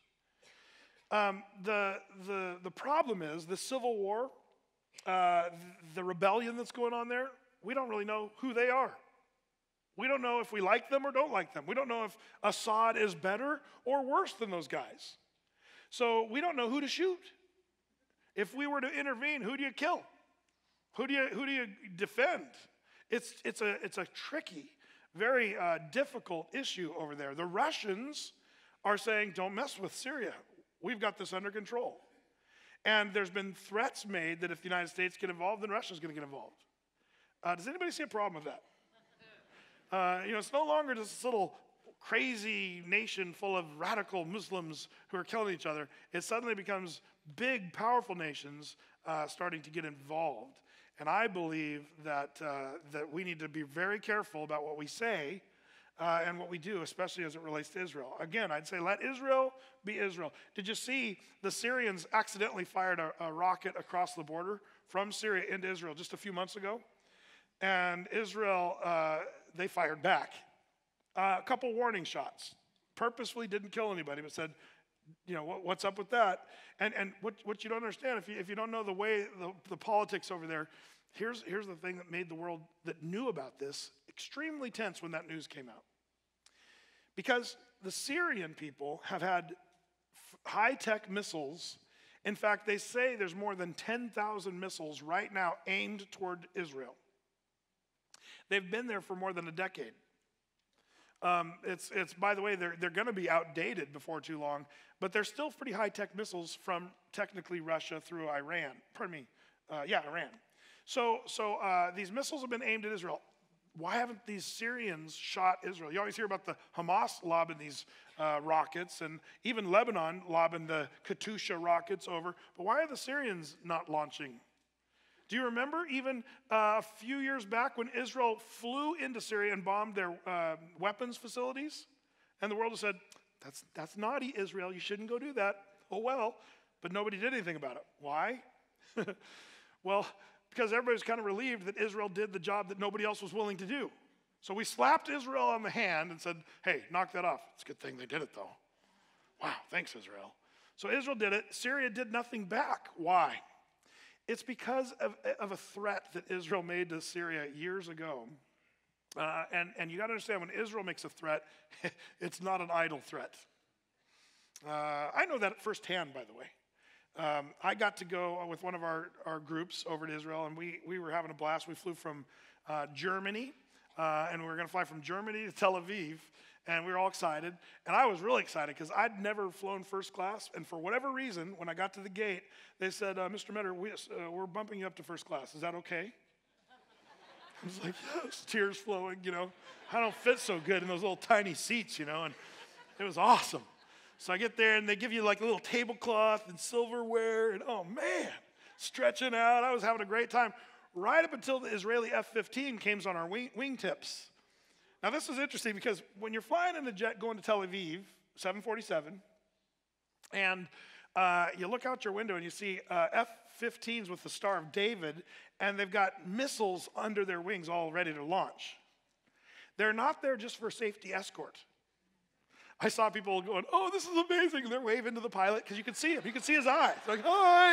The problem is the civil war, the rebellion that's going on there. We don't really know who they are. We don't know if we like them or don't like them. We don't know if Assad is better or worse than those guys. So we don't know who to shoot. If we were to intervene, who do you kill? Who do you defend? It's a tricky, very difficult issue over there. The Russians are saying, don't mess with Syria. We've got this under control. And there's been threats made that if the United States get involved, then Russia's going to get involved. Does anybody see a problem with that? It's no longer just this little crazy nation full of radical Muslims who are killing each other. It suddenly becomes big, powerful nations starting to get involved. And I believe that we need to be very careful about what we say and what we do, especially as it relates to Israel. Again, I'd say let Israel be Israel. Did you see the Syrians accidentally fired a rocket across the border from Syria into Israel just a few months ago? And Israel, they fired back. A couple warning shots. Purposefully didn't kill anybody, but said, what's up with that? And what you don't understand, if you don't know the way, the politics over there, here's the thing that made the world that knew about this extremely tense when that news came out. Because the Syrian people have had high-tech missiles. In fact, they say there's more than 10,000 missiles right now aimed toward Israel. They've been there for more than a decade. It's by the way, they're going to be outdated before too long, but they're still pretty high-tech missiles from technically Russia through Iran. Iran. So these missiles have been aimed at Israel. Why haven't these Syrians shot Israel? You always hear about the Hamas lobbing these rockets, and even Lebanon lobbing the Katyusha rockets over. But why are the Syrians not launching? Do you remember even a few years back when Israel flew into Syria and bombed their weapons facilities? And the world has said, that's naughty, Israel. You shouldn't go do that. Oh, well. But nobody did anything about it. Why? Well, because everybody was kind of relieved that Israel did the job that nobody else was willing to do. So we slapped Israel on the hand and said, hey, knock that off. It's a good thing they did it, though. Wow, thanks, Israel. So Israel did it. Syria did nothing back. Why? It's because of a threat that Israel made to Syria years ago. And you got to understand, when Israel makes a threat, it's not an idle threat. I know that firsthand, by the way. I got to go with one of our groups over to Israel, and we were having a blast. We flew from Germany, and we were going to fly from Germany to Tel Aviv, and we were all excited. And I was really excited because I'd never flown first class, and for whatever reason, when I got to the gate, they said, Mr. Metter, we're bumping you up to first class. Is that okay? I was like, yes, tears flowing, I don't fit so good in those little tiny seats, and it was awesome. So I get there, and they give you like a little tablecloth and silverware, and oh, man, stretching out. I was having a great time right up until the Israeli F-15 came on our wingtips. Now, this is interesting because when you're flying in a jet going to Tel Aviv, 747, and you look out your window and you see F-15s with the Star of David, and they've got missiles under their wings all ready to launch. They're not there just for safety escort. I saw people going, oh, this is amazing. And they're waving to the pilot because you can see him. You can see his eyes. Like, hi.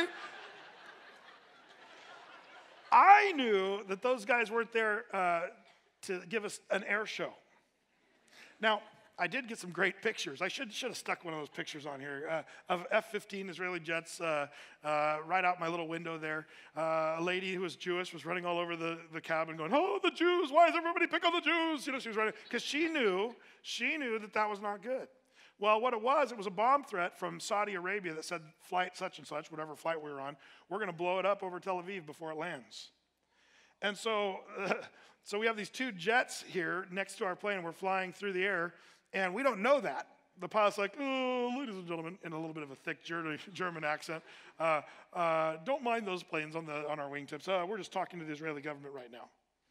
I knew that those guys weren't there to give us an air show. Now, I did get some great pictures. I should have stuck one of those pictures on here of F-15 Israeli jets right out my little window there. A lady who was Jewish was running all over the cabin going, "Oh, the Jews, why does everybody pick on the Jews?" You know, she was running because she knew that was not good. Well, what it was a bomb threat from Saudi Arabia that said flight such and such, whatever flight we were on, we're going to blow it up over Tel Aviv before it lands. And so we have these two jets here next to our plane. We're flying through the air, and we don't know that. The pilot's like, "Oh, ladies and gentlemen," in a little bit of a thick German accent. "Don't mind those planes on our wingtips. We're just talking to the Israeli government right now."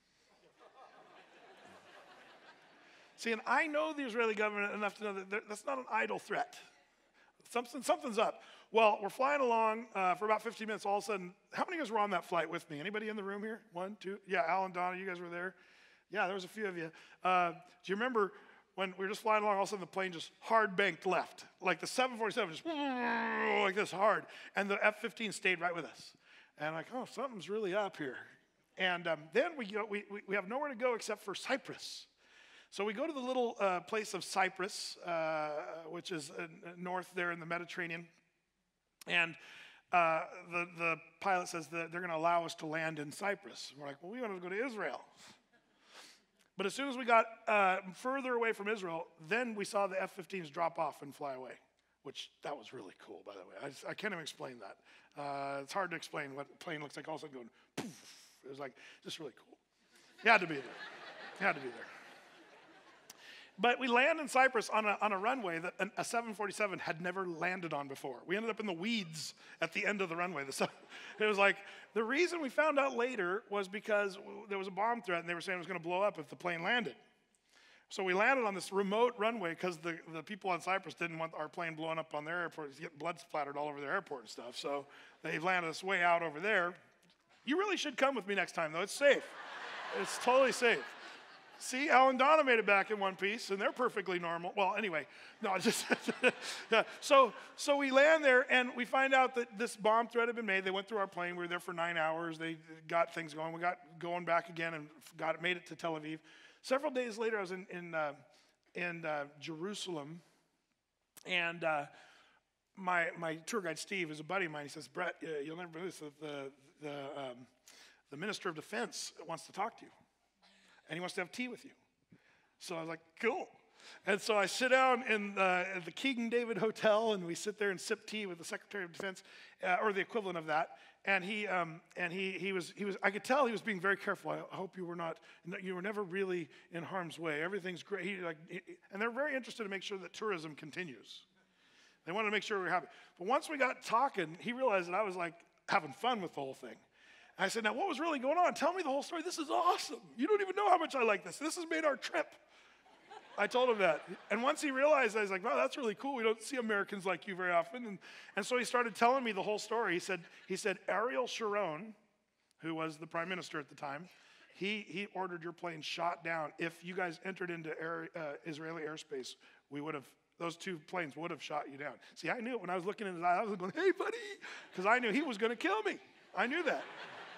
See, and I know the Israeli government enough to know that that's not an idle threat. Something's up. Well, we're flying along for about 15 minutes. All of a sudden, how many of you guys were on that flight with me? Anybody in the room here? One, two? Yeah, Al and Donna, you guys were there? Yeah, there was a few of you. Do you remember when we were just flying along, all of a sudden the plane just hard banked left? Like the 747 just like this hard. And the F-15 stayed right with us. And I'm like, oh, something's really up here. And then we have nowhere to go except for Cyprus. So we go to the little place of Cyprus, which is north there in the Mediterranean. And the pilot says that they're going to allow us to land in Cyprus. We're like, well, we want to go to Israel. But as soon as we got further away from Israel, then we saw the F-15s drop off and fly away, which that was really cool, by the way. I can't even explain that. It's hard to explain what a plane looks like all of a sudden going poof. It was like just really cool. You had to be there. You had to be there. But we land in Cyprus on a runway that a 747 had never landed on before. We ended up in the weeds at the end of the runway. It was like, the reason we found out later was because there was a bomb threat and they were saying it was going to blow up if the plane landed. So we landed on this remote runway because the people on Cyprus didn't want our plane blowing up on their airport. It's getting blood splattered all over their airport and stuff. So they landed us way out over there. You really should come with me next time, though. It's safe. It's totally safe. See, Al and Donna made it back in one piece, and they're perfectly normal. Well, anyway, no, just yeah. So we land there, and we find out that this bomb threat had been made. They went through our plane. We were there for 9 hours. They got things going. We got going back again and made it to Tel Aviv. Several days later, I was in Jerusalem, and my tour guide Steve is a buddy of mine. He says, "Brett, you'll never believe this. The Minister of Defense wants to talk to you. And he wants to have tea with you." So I was like, cool. And so I sit down at the King David Hotel, and we sit there and sip tea with the Secretary of Defense, or the equivalent of that. And he was. I could tell he was being very careful. I hope you were never really in harm's way. Everything's great. And they're very interested to make sure that tourism continues. They wanted to make sure we were happy. But once we got talking, he realized that I was like having fun with the whole thing. I said, "Now, what was really going on? Tell me the whole story. This is awesome. You don't even know how much I like this. This has made our trip." I told him that. And once he realized, I was like, "Wow, that's really cool. We don't see Americans like you very often." And so he started telling me the whole story. He said Ariel Sharon, who was the prime minister at the time, he ordered your plane shot down. If you guys entered into Israeli airspace, those two planes would have shot you down. See, I knew it when I was looking in his eyes. I was going, "Hey, buddy," because I knew he was going to kill me. I knew that.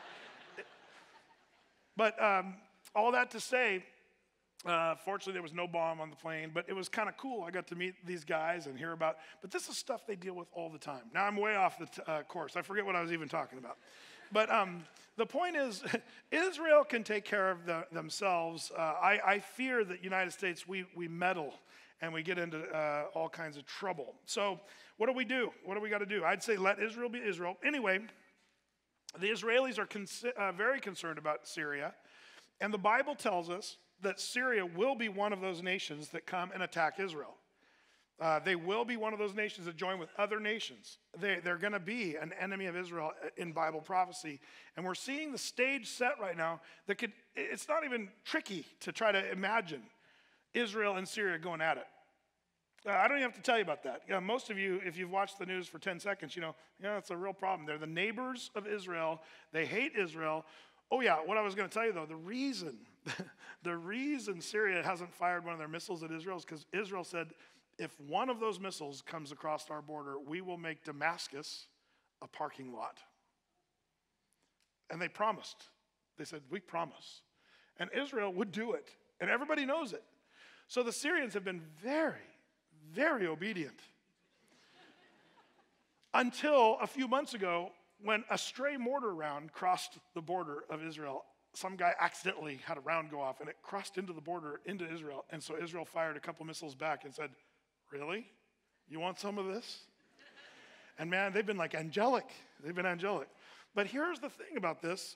But all that to say, fortunately there was no bomb on the plane, but it was kind of cool. I got to meet these guys and hear about, but this is stuff they deal with all the time. Now I'm way off the course. I forget what I was even talking about. But the point is, Israel can take care of themselves. I fear that United States, we meddle and we get into all kinds of trouble. So what do we do? What do we got to do? I'd say let Israel be Israel. Anyway, the Israelis are very concerned about Syria, and the Bible tells us that Syria will be one of those nations that come and attack Israel. They will be one of those nations that join with other nations. They're going to be an enemy of Israel in Bible prophecy, and we're seeing the stage set right now that it's not even tricky to try to imagine Israel and Syria going at it. I don't even have to tell you about that. Yeah, most of you, if you've watched the news for 10 seconds, it's a real problem. They're the neighbors of Israel. They hate Israel. Oh yeah, what I was going to tell you though, the reason Syria hasn't fired one of their missiles at Israel is because Israel said, if one of those missiles comes across our border, we will make Damascus a parking lot. And they promised. They said, we promise. And Israel would do it. And everybody knows it. So the Syrians have been very, very obedient until a few months ago when a stray mortar round crossed the border of Israel. Some guy accidentally had a round go off and it crossed into the border into Israel. And so Israel fired a couple missiles back and said, really? You want some of this? And man, they've been like angelic. They've been angelic. But here's the thing about this.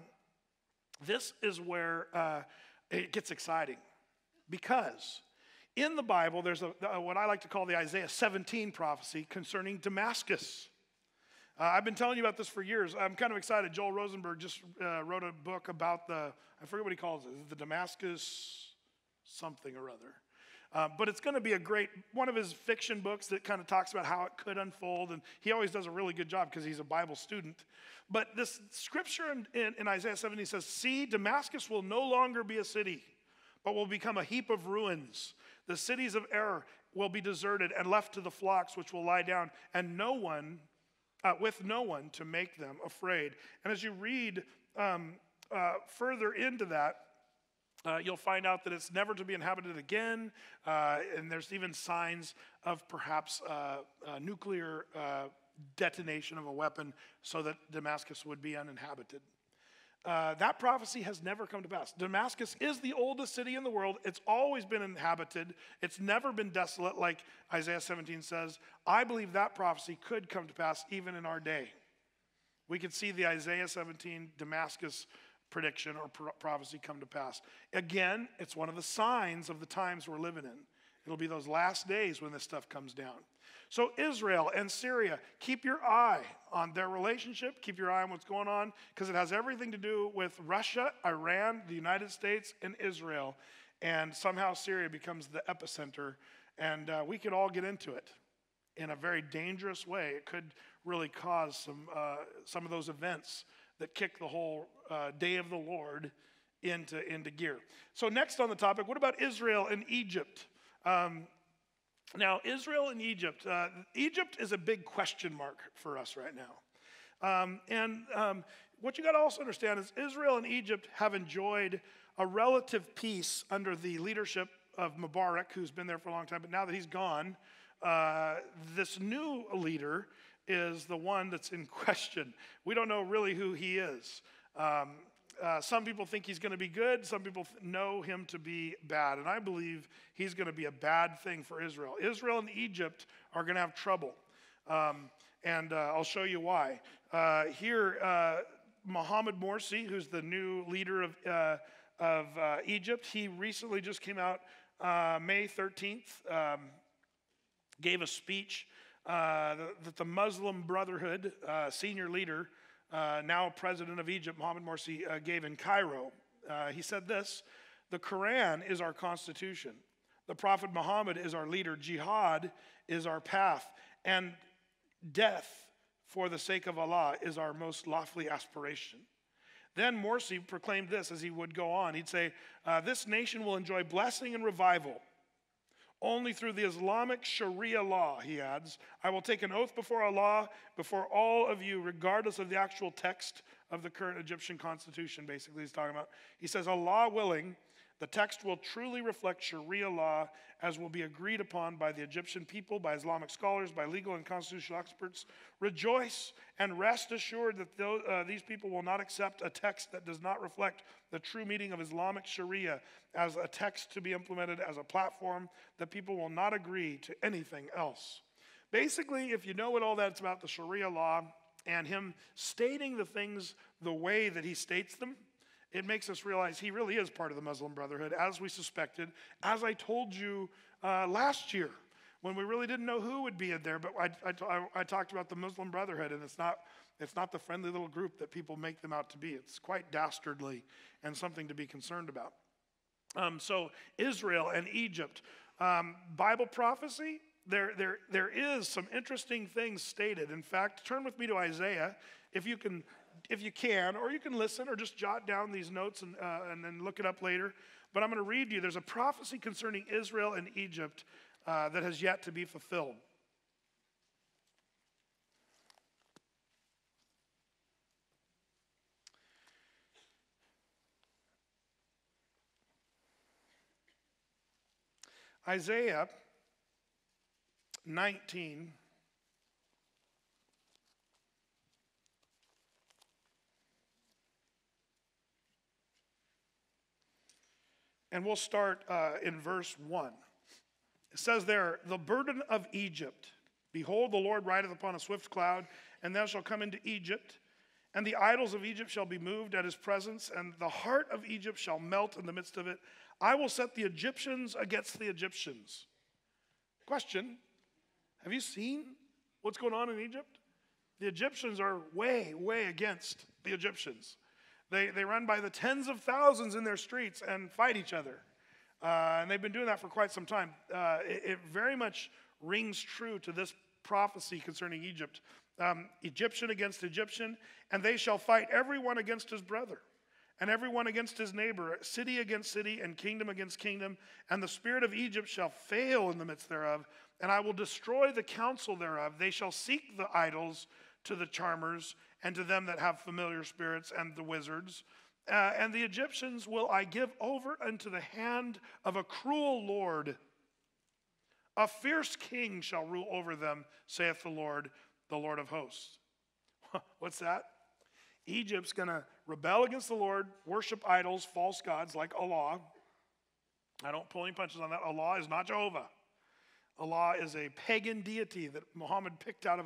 This is where it gets exciting. Because in the Bible, there's what I like to call the Isaiah 17 prophecy concerning Damascus. I've been telling you about this for years. I'm kind of excited. Joel Rosenberg just wrote a book about I forget what he calls it, the Damascus something or other. But it's going to be a great, one of his fiction books that kind of talks about how it could unfold. And he always does a really good job because he's a Bible student. But this scripture in Isaiah 17 says, see, Damascus will no longer be a city, but will become a heap of ruins. The cities of error will be deserted and left to the flocks which will lie down, and with no one to make them afraid. And as you read further into that, you'll find out that it's never to be inhabited again, and there's even signs of perhaps nuclear detonation of a weapon so that Damascus would be uninhabited. That prophecy has never come to pass. Damascus is the oldest city in the world. It's always been inhabited. It's never been desolate like Isaiah 17 says. I believe that prophecy could come to pass even in our day. We could see the Isaiah 17 Damascus prediction or prophecy come to pass. Again, it's one of the signs of the times we're living in. It'll be those last days when this stuff comes down. So Israel and Syria, keep your eye on their relationship. Keep your eye on what's going on because it has everything to do with Russia, Iran, the United States, and Israel. And somehow Syria becomes the epicenter. And we could all get into it in a very dangerous way. It could really cause some of those events that kick the whole day of the Lord into gear. So next on the topic, what about Israel and Egypt? Now, Israel and Egypt. Egypt is a big question mark for us right now. What you got to also understand is Israel and Egypt have enjoyed a relative peace under the leadership of Mubarak, who's been there for a long time. But now that he's gone, this new leader is the one that's in question. We don't know really who he is. Some people think he's going to be good. Some people know him to be bad. And I believe he's going to be a bad thing for Israel. Israel and Egypt are going to have trouble. And I'll show you why. Here, Mohamed Morsi, who's the new leader of Egypt, he recently just came out May 13th, gave a speech that the Muslim Brotherhood senior leader, now president of Egypt, Mohamed Morsi, gave in Cairo. He said this: the Quran is our constitution. The Prophet Muhammad is our leader. Jihad is our path. And death for the sake of Allah is our most lofty aspiration. Then Morsi proclaimed this as he would go on. He'd say, this nation will enjoy blessing and revival only through the Islamic Sharia law, he adds. I will take an oath before Allah, before all of you, regardless of the actual text of the current Egyptian constitution, basically he's talking about. He says, Allah willing, the text will truly reflect Sharia law as will be agreed upon by the Egyptian people, by Islamic scholars, by legal and constitutional experts. Rejoice and rest assured that these people will not accept a text that does not reflect the true meaning of Islamic Sharia as a text to be implemented as a platform, that people will not agree to anything else. Basically, if you know what all that's about, the Sharia law, and him stating the things the way that he states them, it makes us realize he really is part of the Muslim Brotherhood, as we suspected, as I told you last year, when we really didn't know who would be in there. But I talked about the Muslim Brotherhood, and it's not the friendly little group that people make them out to be. It's quite dastardly and something to be concerned about. So Israel and Egypt, Bible prophecy, there is some interesting things stated. In fact, turn with me to Isaiah, if you can, or you can listen or just jot down these notes and then look it up later. But I'm going to read to you. There's a prophecy concerning Israel and Egypt that has yet to be fulfilled. Isaiah 19. And we'll start in verse 1. It says there, the burden of Egypt. Behold, the Lord rideth upon a swift cloud, and thou shalt come into Egypt. And the idols of Egypt shall be moved at his presence, and the heart of Egypt shall melt in the midst of it. I will set the Egyptians against the Egyptians. Question, have you seen what's going on in Egypt? The Egyptians are way, way against the Egyptians. They run by the tens of thousands in their streets and fight each other. And they've been doing that for quite some time. It very much rings true to this prophecy concerning Egypt. Egyptian against Egyptian, and they shall fight everyone against his brother, and everyone against his neighbor, city against city, and kingdom against kingdom. And the spirit of Egypt shall fail in the midst thereof, and I will destroy the counsel thereof. They shall seek the idols to the charmers, and to them that have familiar spirits, and the wizards. And the Egyptians will I give over unto the hand of a cruel lord. A fierce king shall rule over them, saith the Lord of hosts. What's that? Egypt's going to rebel against the Lord, worship idols, false gods like Allah. I don't pull any punches on that. Allah is not Jehovah. Allah is a pagan deity that Muhammad picked out of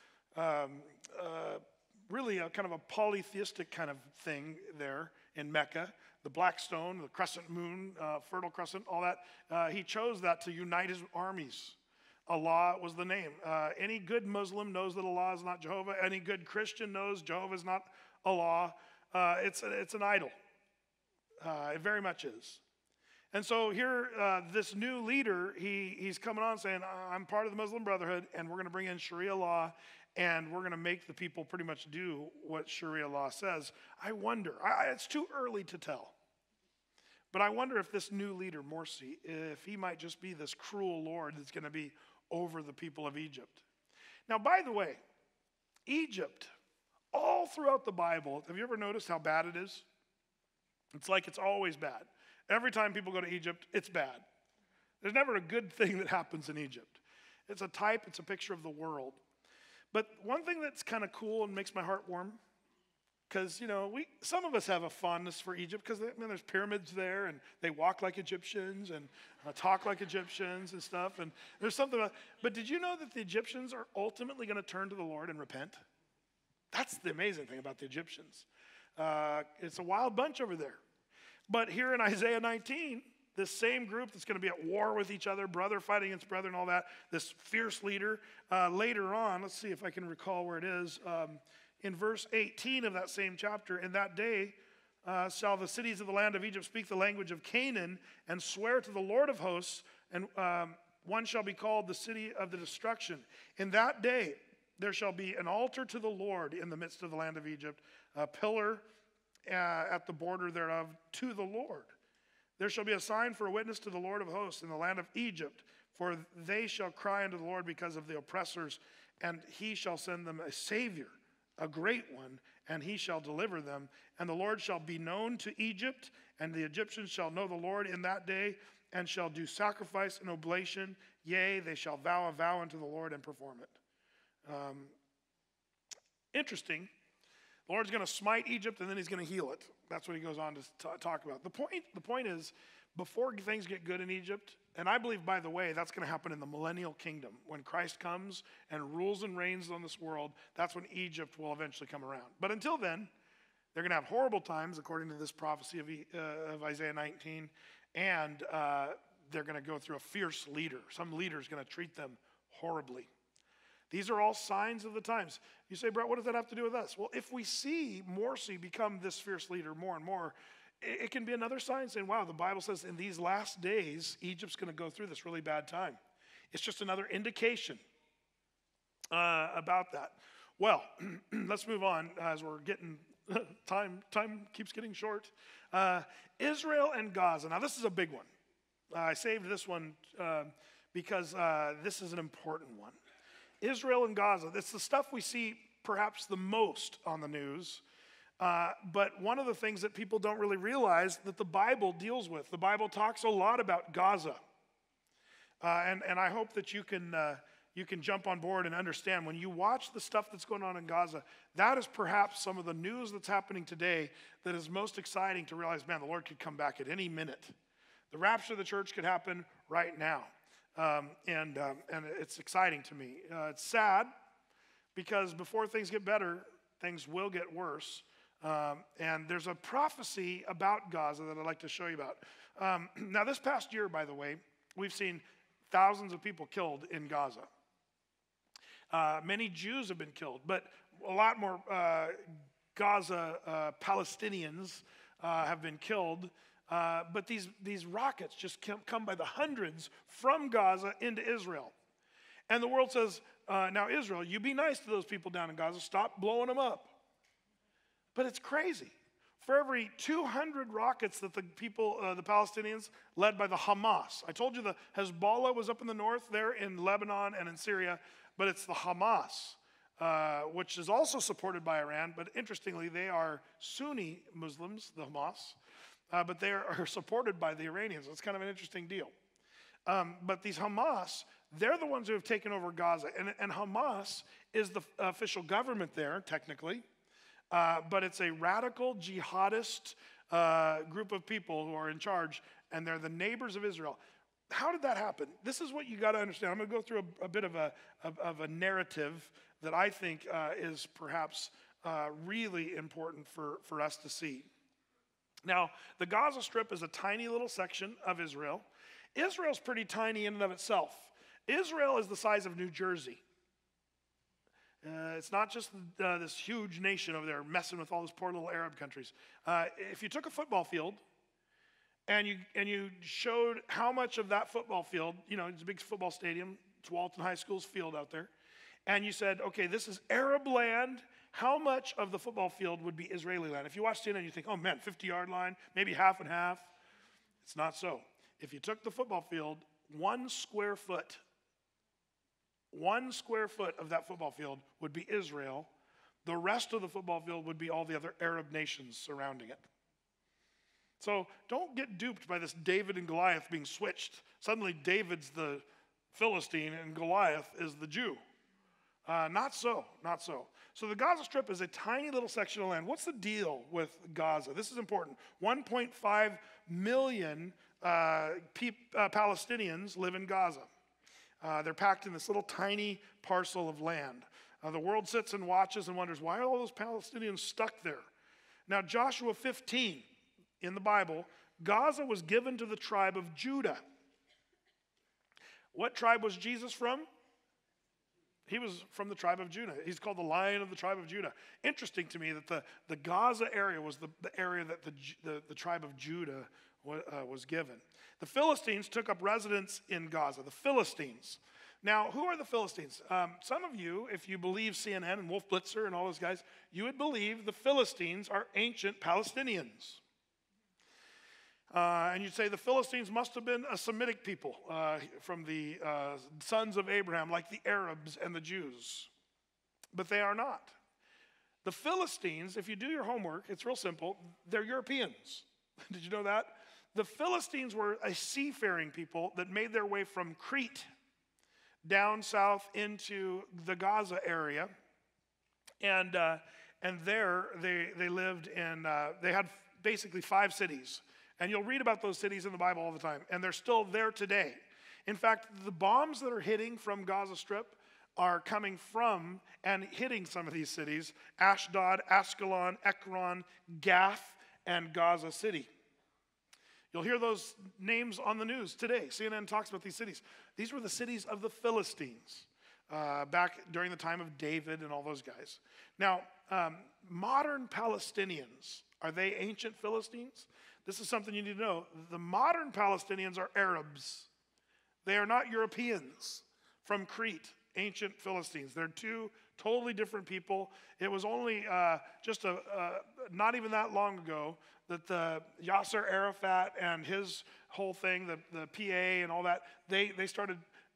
really a kind of a polytheistic kind of thing there in Mecca. The black stone, the crescent moon, fertile crescent, all that. He chose that to unite his armies. Allah was the name. Any good Muslim knows that Allah is not Jehovah. Any good Christian knows Jehovah is not Allah. It's an idol. It very much is. And so here, this new leader, he's coming on saying, I'm part of the Muslim Brotherhood, and we're going to bring in Sharia law, and we're going to make the people pretty much do what Sharia law says. I wonder, it's too early to tell, but I wonder if this new leader, Morsi, if he might just be this cruel lord that's going to be over the people of Egypt. Now, by the way, Egypt, all throughout the Bible, have you ever noticed how bad it is? It's like it's always bad. Every time people go to Egypt, it's bad. There's never a good thing that happens in Egypt. It's a type, it's a picture of the world. But one thing that's kind of cool and makes my heart warm, because, some of us have a fondness for Egypt because, there's pyramids there, and they walk like Egyptians and talk like Egyptians and stuff. And there's something about, but did you know that the Egyptians are ultimately going to turn to the Lord and repent? That's the amazing thing about the Egyptians. It's a wild bunch over there. But here in Isaiah 19, this same group that's going to be at war with each other, brother fighting against brother and all that, this fierce leader, later on, let's see if I can recall where it is, in verse 18 of that same chapter, in that day shall the cities of the land of Egypt speak the language of Canaan and swear to the Lord of hosts, and one shall be called the city of the destruction. In that day there shall be an altar to the Lord in the midst of the land of Egypt, a pillar at the border thereof to the Lord. There shall be a sign for a witness to the Lord of hosts in the land of Egypt, for they shall cry unto the Lord because of the oppressors, and he shall send them a Savior, a great one, and he shall deliver them. And the Lord shall be known to Egypt, and the Egyptians shall know the Lord in that day, and shall do sacrifice and oblation. Yea, they shall vow a vow unto the Lord and perform it. Interesting. The Lord's going to smite Egypt, and then he's going to heal it. That's what he goes on to talk about. The point is, before things get good in Egypt, and I believe, by the way, that's going to happen in the millennial kingdom. When Christ comes and rules and reigns on this world, that's when Egypt will eventually come around. But until then, they're going to have horrible times, according to this prophecy of Isaiah 19, and they're going to go through a fierce leader. Some leader is going to treat them horribly. These are all signs of the times. You say, Brett, what does that have to do with us? Well, if we see Morsi become this fierce leader more and more, it can be another sign saying, wow, the Bible says in these last days, Egypt's going to go through this really bad time. It's just another indication about that. Well, let's move on as we're getting, time keeps getting short. Israel and Gaza. Now, this is a big one. I saved this one because this is an important one. Israel and Gaza, it's the stuff we see perhaps the most on the news, but one of the things that people don't really realize that the Bible deals with. The Bible talks a lot about Gaza. And I hope that you can jump on board and understand when you watch the stuff that's going on in Gaza, that is perhaps some of the news that's happening today that is most exciting to realize, man, the Lord could come back at any minute. The rapture of the church could happen right now. And it's exciting to me. It's sad because before things get better, things will get worse. And there's a prophecy about Gaza that I'd like to show you about. Now, this past year, by the way, we've seen thousands of people killed in Gaza. Many Jews have been killed, but a lot more Gaza Palestinians have been killed. But these rockets just come by the hundreds from Gaza into Israel. And the world says, now Israel, you be nice to those people down in Gaza. Stop blowing them up. But it's crazy. For every 200 rockets that the Palestinians, led by the Hamas. I told you the Hezbollah was up in the north there in Lebanon and in Syria, but it's the Hamas, which is also supported by Iran. But interestingly, they are Sunni Muslims, the Hamas, but they are supported by the Iranians. It's kind of an interesting deal. But these Hamas, they're the ones who have taken over Gaza. And Hamas is the official government there, technically. But it's a radical jihadist group of people who are in charge, and they're the neighbors of Israel. How did that happen? This is what you got to understand. I'm going to go through a bit of a narrative that I think is perhaps really important for us to see. Now, the Gaza Strip is a tiny little section of Israel. Israel's pretty tiny in and of itself. Israel is the size of New Jersey. It's not just this huge nation over there messing with all those poor little Arab countries. If you took a football field and you showed how much of that football field, it's a big football stadium, it's Walton High School's field out there, and you said, okay, this is Arab land, how much of the football field would be Israeli land? If you watch CNN, you think, oh man, 50-yard line, maybe half and half. It's not so. If you took the football field, 1 square foot of that football field would be Israel. The rest of the football field would be all the other Arab nations surrounding it. So don't get duped by this David and Goliath being switched. Suddenly David's the Philistine and Goliath is the Jew. Not so. So the Gaza Strip is a tiny little section of land. What's the deal with Gaza? This is important. 1.5 million Palestinians live in Gaza. They're packed in this little tiny parcel of land. The world sits and watches and wonders, why are all those Palestinians stuck there? Now, Joshua 15 in the Bible, Gaza was given to the tribe of Judah. What tribe was Jesus from? He was from the tribe of Judah. He's called the Lion of the tribe of Judah. Interesting to me that the Gaza area was the area that the tribe of Judah was given. The Philistines took up residence in Gaza. The Philistines. Now, who are the Philistines? Some of you, if you believe CNN and Wolf Blitzer and all those guys, you would believe the Philistines are ancient Palestinians. And you'd say the Philistines must have been a Semitic people from the sons of Abraham, like the Arabs and the Jews. But they are not. The Philistines, if you do your homework, it's real simple, they're Europeans. Did you know that? The Philistines were a seafaring people that made their way from Crete down south into the Gaza area. And there they lived in, they had basically 5 cities. And you'll read about those cities in the Bible all the time. And they're still there today. In fact, the bombs that are hitting from Gaza Strip are coming from and hitting some of these cities: Ashdod, Ascalon, Ekron, Gath, and Gaza City. You'll hear those names on the news today. CNN talks about these cities. These were the cities of the Philistines back during the time of David and all those guys. Now, modern Palestinians, are they ancient Philistines? This is something you need to know. The modern Palestinians are Arabs. They are not Europeans from Crete, ancient Philistines. They're 2 totally different people. It was only not even that long ago that the Yasser Arafat and his whole thing, the PA and all that, they started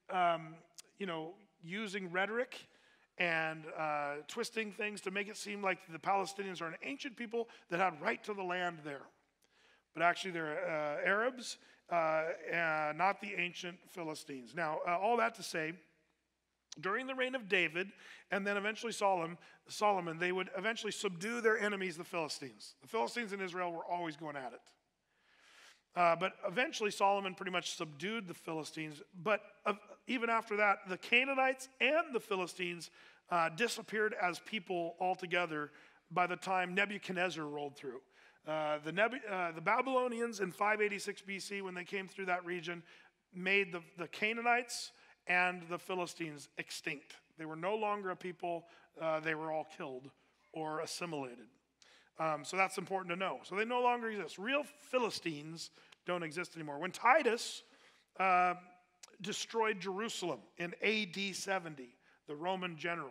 using rhetoric and twisting things to make it seem like the Palestinians are an ancient people that had right to the land there. but actually they're Arabs, and not the ancient Philistines. Now, all that to say, during the reign of David and then eventually Solomon, they would eventually subdue their enemies, the Philistines. The Philistines in Israel were always going at it. But eventually Solomon pretty much subdued the Philistines. But even after that, the Canaanites and the Philistines disappeared as people altogether by the time Nebuchadnezzar rolled through. The Babylonians in 586 BC, when they came through that region, made the Canaanites and the Philistines extinct. They were no longer a people. They were all killed or assimilated. So that's important to know. So they no longer exist. Real Philistines don't exist anymore. When Titus destroyed Jerusalem in AD 70, the Roman general,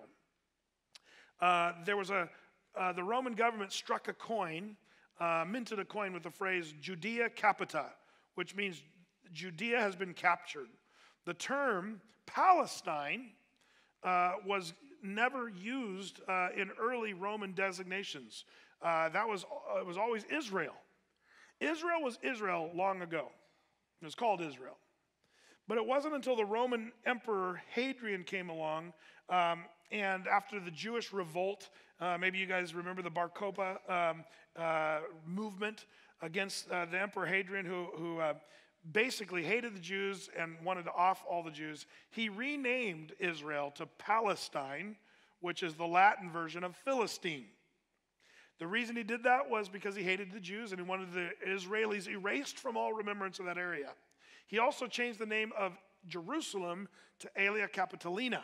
the Roman government struck a coin, minted a coin with the phrase Judea Capita, which means Judea has been captured. The term Palestine was never used in early Roman designations. It was always Israel. Israel was Israel long ago. It was called Israel. But it wasn't until the Roman Emperor Hadrian came along, and after the Jewish revolt, maybe you guys remember the Bar Kokhba movement against the Emperor Hadrian, who basically hated the Jews and wanted to off all the Jews. He renamed Israel to Palestine, which is the Latin version of Philistine. The reason he did that was because he hated the Jews and he wanted the Israelis erased from all remembrance of that area. He also changed the name of Jerusalem to Aelia Capitolina,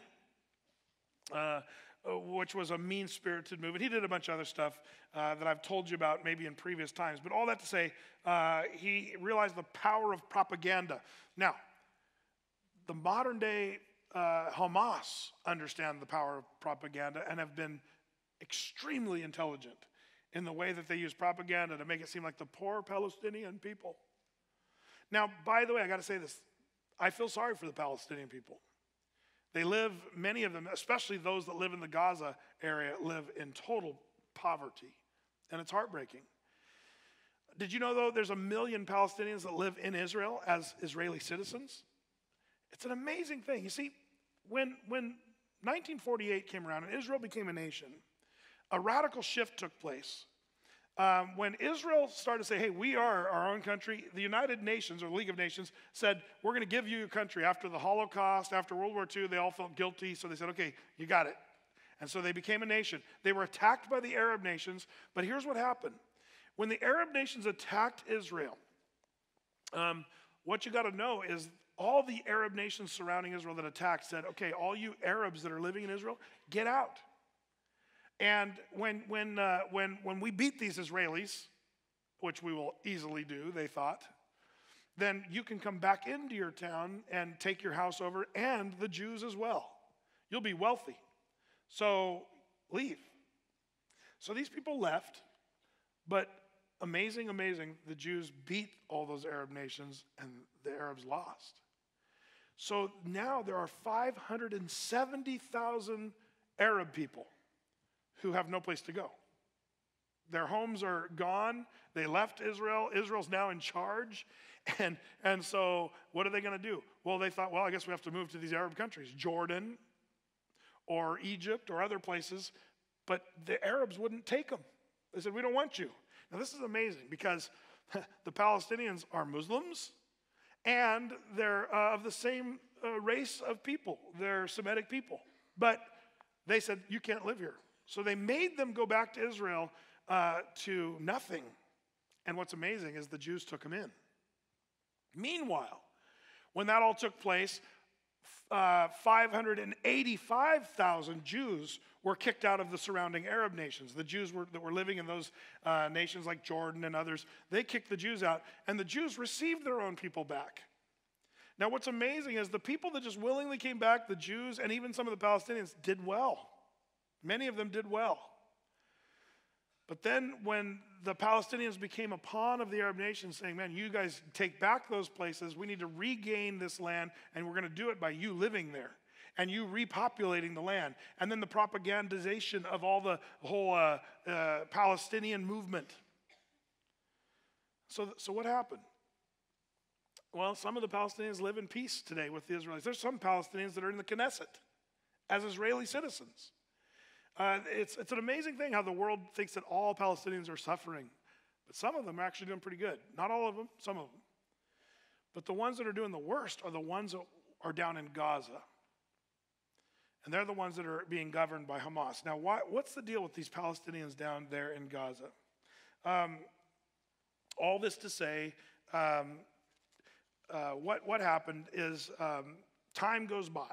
which was a mean-spirited movement. He did a bunch of other stuff that I've told you about maybe in previous times. But all that to say, he realized the power of propaganda. Now, the modern-day Hamas understand the power of propaganda and have been extremely intelligent in the way that they use propaganda to make it seem like the poor Palestinian people. Now, by the way, I got to say this. I feel sorry for the Palestinian people. They live, many of them, especially those that live in the Gaza area, live in total poverty. And it's heartbreaking. Did you know, though, there's 1 million Palestinians that live in Israel as Israeli citizens? It's an amazing thing. You see, when 1948 came around and Israel became a nation, a radical shift took place. When Israel started to say, hey, we are our own country, the United Nations, or League of Nations, said, we're going to give you a country. After the Holocaust, after World War II, they all felt guilty, so they said, okay, you got it. And so they became a nation. They were attacked by the Arab nations, but here's what happened. When the Arab nations attacked Israel, what you got to know is all the Arab nations surrounding Israel that attacked said, okay, all you Arabs that are living in Israel, get out. And when we beat these Israelis, which we will easily do, they thought, then you can come back into your town and take your house over, and the Jews as well. You'll be wealthy. So leave. So these people left, but amazing, the Jews beat all those Arab nations, and the Arabs lost. So now there are 570,000 Arab people who have no place to go. Their homes are gone. They left Israel. Israel's now in charge. And so what are they going to do? Well, they thought, well, I guess we have to move to these Arab countries, Jordan or Egypt or other places. But the Arabs wouldn't take them. They said, we don't want you. Now, this is amazing because the Palestinians are Muslims and they're of the same race of people. They're Semitic people. But they said, you can't live here. So they made them go back to Israel to nothing. And what's amazing is the Jews took them in. Meanwhile, when that all took place, 585,000 Jews were kicked out of the surrounding Arab nations. The Jews that were living in those nations like Jordan and others, they kicked the Jews out, and the Jews received their own people back. Now, what's amazing is the people that just willingly came back, the Jews and even some of the Palestinians, did well. Many of them did well. But then when the Palestinians became a pawn of the Arab nations saying, man, you guys take back those places, we need to regain this land, and we're going to do it by you living there and you repopulating the land. And then the propagandization of all the whole Palestinian movement. So what happened? Well, some of the Palestinians live in peace today with the Israelis. There's some Palestinians that are in the Knesset as Israeli citizens. It's an amazing thing how the world thinks that all Palestinians are suffering. But some of them are actually doing pretty good. Not all of them, some of them. But the ones that are doing the worst are the ones that are down in Gaza. And they're the ones that are being governed by Hamas. Now, what's the deal with these Palestinians down there in Gaza? All this to say, what happened is time goes by.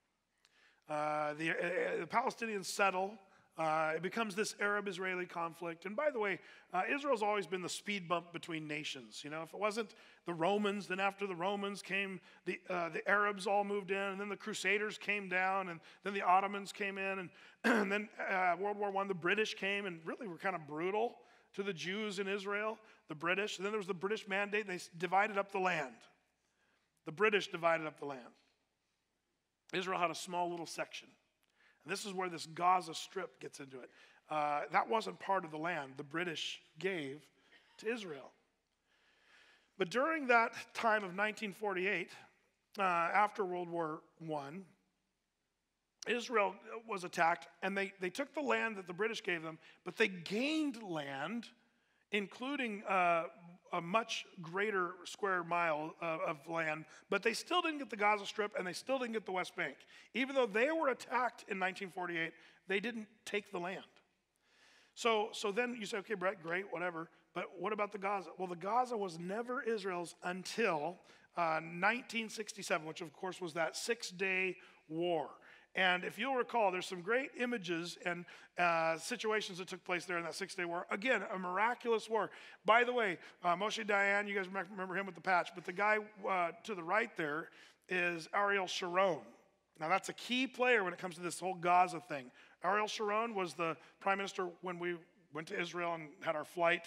The Palestinians settle. It becomes this Arab-Israeli conflict. And by the way, Israel's always been the speed bump between nations. You know, if it wasn't the Romans, then after the Romans came the Arabs all moved in, and then the Crusaders came down, and then the Ottomans came in, and then World War I, the British came, and really were kind of brutal to the Jews in Israel, the British. And then there was the British Mandate, and they divided up the land. The British divided up the land. Israel had a small little section. And this is where this Gaza Strip gets into it. That wasn't part of the land the British gave to Israel. But during that time of 1948, after World War I, Israel was attacked, and they took the land that the British gave them, but they gained land, including a much greater square mile of land, but they still didn't get the Gaza Strip, and they still didn't get the West Bank. Even though they were attacked in 1948, they didn't take the land. So then you say, okay, Brett, great, whatever, but what about the Gaza? Well, the Gaza was never Israel's until 1967, which of course was that 6-day war. And if you'll recall, there's some great images and situations that took place there in that 6-day war. Again, a miraculous war. By the way, Moshe Dayan, you guys remember him with the patch, but the guy to the right there is Ariel Sharon. Now, that's a key player when it comes to this whole Gaza thing. Ariel Sharon was the prime minister when we went to Israel and had our flight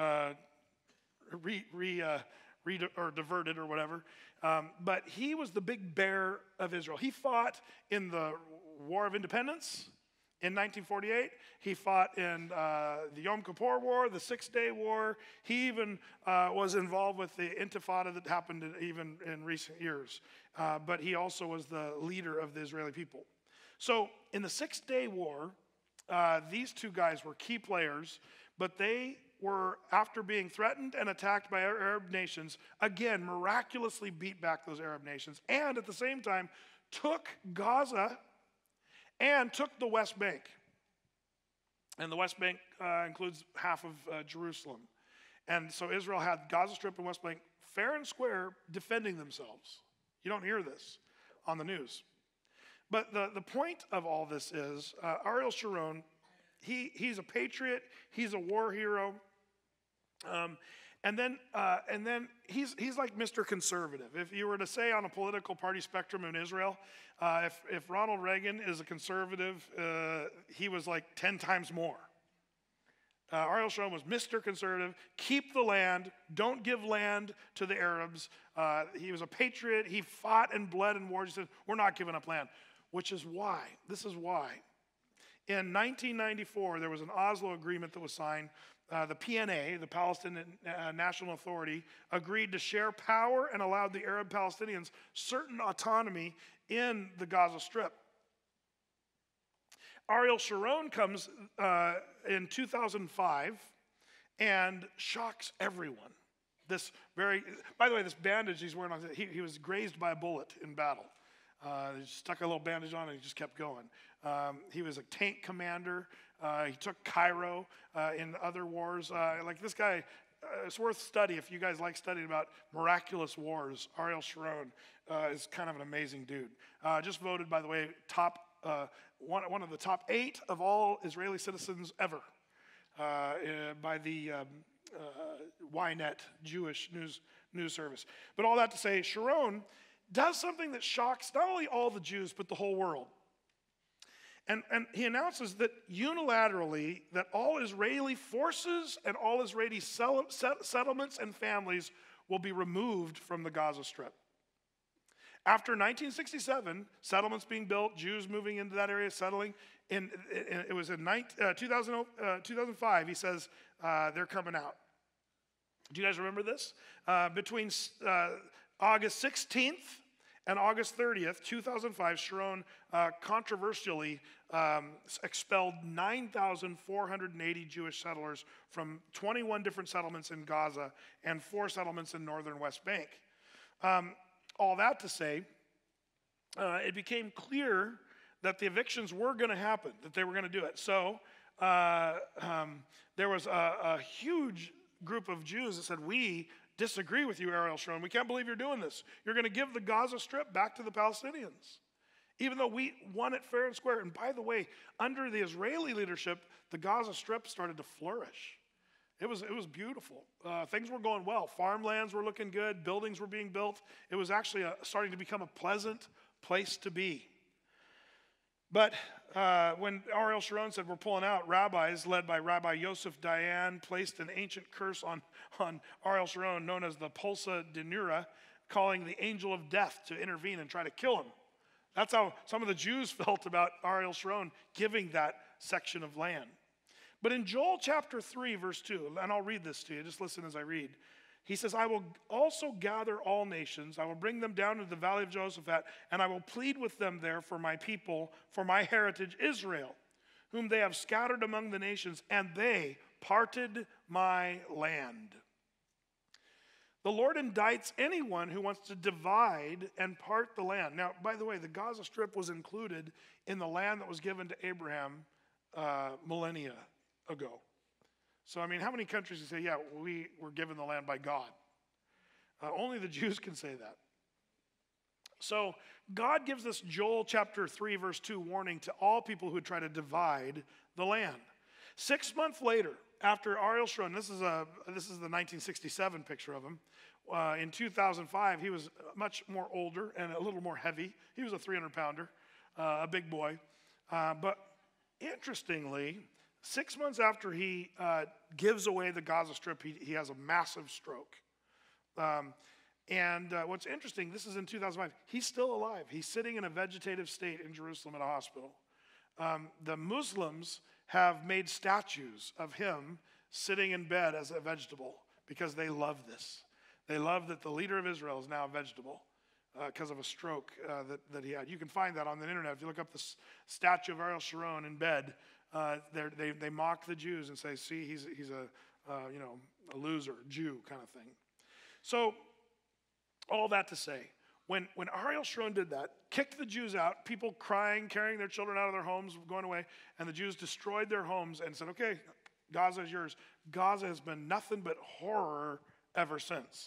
diverted or whatever. But he was the big bear of Israel. He fought in the War of Independence in 1948. He fought in the Yom Kippur War, the 6-day war. He even was involved with the Intifada that happened even in recent years. But he also was the leader of the Israeli people. So in the 6-day war, these two guys were key players, but they were, after being threatened and attacked by Arab nations, again, miraculously beat back those Arab nations, and at the same time, took Gaza and took the West Bank. And the West Bank includes half of Jerusalem. And so Israel had Gaza Strip and West Bank fair and square defending themselves. You don't hear this on the news. But the point of all this is, Ariel Sharon, he's a patriot, he's a war hero, and then he's like Mr. Conservative. If you were to say on a political party spectrum in Israel, if Ronald Reagan is a conservative, he was like 10 times more. Ariel Sharon was Mr. Conservative, keep the land, don't give land to the Arabs. He was a patriot, he fought and bled in wars. He said, we're not giving up land, which is why, this is why. In 1994, there was an Oslo agreement that was signed. The PNA, the Palestinian National Authority, agreed to share power and allowed the Arab Palestinians certain autonomy in the Gaza Strip. Ariel Sharon comes in 2005 and shocks everyone. By the way, this bandage he's wearing, he was grazed by a bullet in battle. He stuck a little bandage on and he just kept going. He was a tank commander. He took Cairo in other wars. Like this guy, it's worth study if you guys like studying about miraculous wars. Ariel Sharon is kind of an amazing dude. Just voted, by the way, one of the top 8 of all Israeli citizens ever by the Ynet Jewish news service. But all that to say, Sharon does something that shocks not only all the Jews, but the whole world. And he announces that unilaterally that all Israeli forces and all Israeli settlements and families will be removed from the Gaza Strip. After 1967, settlements being built, Jews moving into that area, settling, it was in 2005, he says, they're coming out. Do you guys remember this? Between August 16th and August 30th, 2005, Sharon controversially expelled 9,480 Jewish settlers from 21 different settlements in Gaza and 4 settlements in northern West Bank. All that to say, it became clear that the evictions were going to happen, that they were going to do it. So there was a huge group of Jews that said, we disagree with you, Ariel Sharon. We can't believe you're doing this. You're going to give the Gaza Strip back to the Palestinians, even though we won it fair and square. And by the way, under the Israeli leadership, the Gaza Strip started to flourish. It was beautiful. Things were going well. Farmlands were looking good. Buildings were being built. It was actually starting to become a pleasant place to be. But when Ariel Sharon said we're pulling out, rabbis led by Rabbi Yosef Dayan placed an ancient curse on Ariel Sharon known as the Pulsa de Nura, calling the angel of death to intervene and try to kill him. That's how some of the Jews felt about Ariel Sharon giving that section of land. But in Joel chapter 3, verse 2, and I'll read this to you, just listen as I read. He says, I will also gather all nations. I will bring them down to the valley of Jehoshaphat, and I will plead with them there for my people, for my heritage Israel, whom they have scattered among the nations, and they parted my land. The Lord indicts anyone who wants to divide and part the land. Now, by the way, the Gaza Strip was included in the land that was given to Abraham millennia ago. So, I mean, how many countries can say, yeah, we were given the land by God? Only the Jews can say that. So, God gives this Joel chapter 3, verse 2 warning to all people who would try to divide the land. 6 months later, after Ariel Sharon, this is the 1967 picture of him. In 2005, he was much more older and a little more heavy. He was a 300-pounder, a big boy. But interestingly, 6 months after he gives away the Gaza Strip, he has a massive stroke. And what's interesting, this is in 2005. He's still alive. He's sitting in a vegetative state in Jerusalem at a hospital. The Muslims have made statues of him sitting in bed as a vegetable because they love this. They love that the leader of Israel is now a vegetable because of a stroke that he had. You can find that on the internet. If you look up the statue of Ariel Sharon in bed, they mock the Jews and say, see, he's a loser, Jew kind of thing. So all that to say, when Ariel Sharon did that, kicked the Jews out, people crying, carrying their children out of their homes, going away, and the Jews destroyed their homes and said, okay, Gaza is yours. Gaza has been nothing but horror ever since.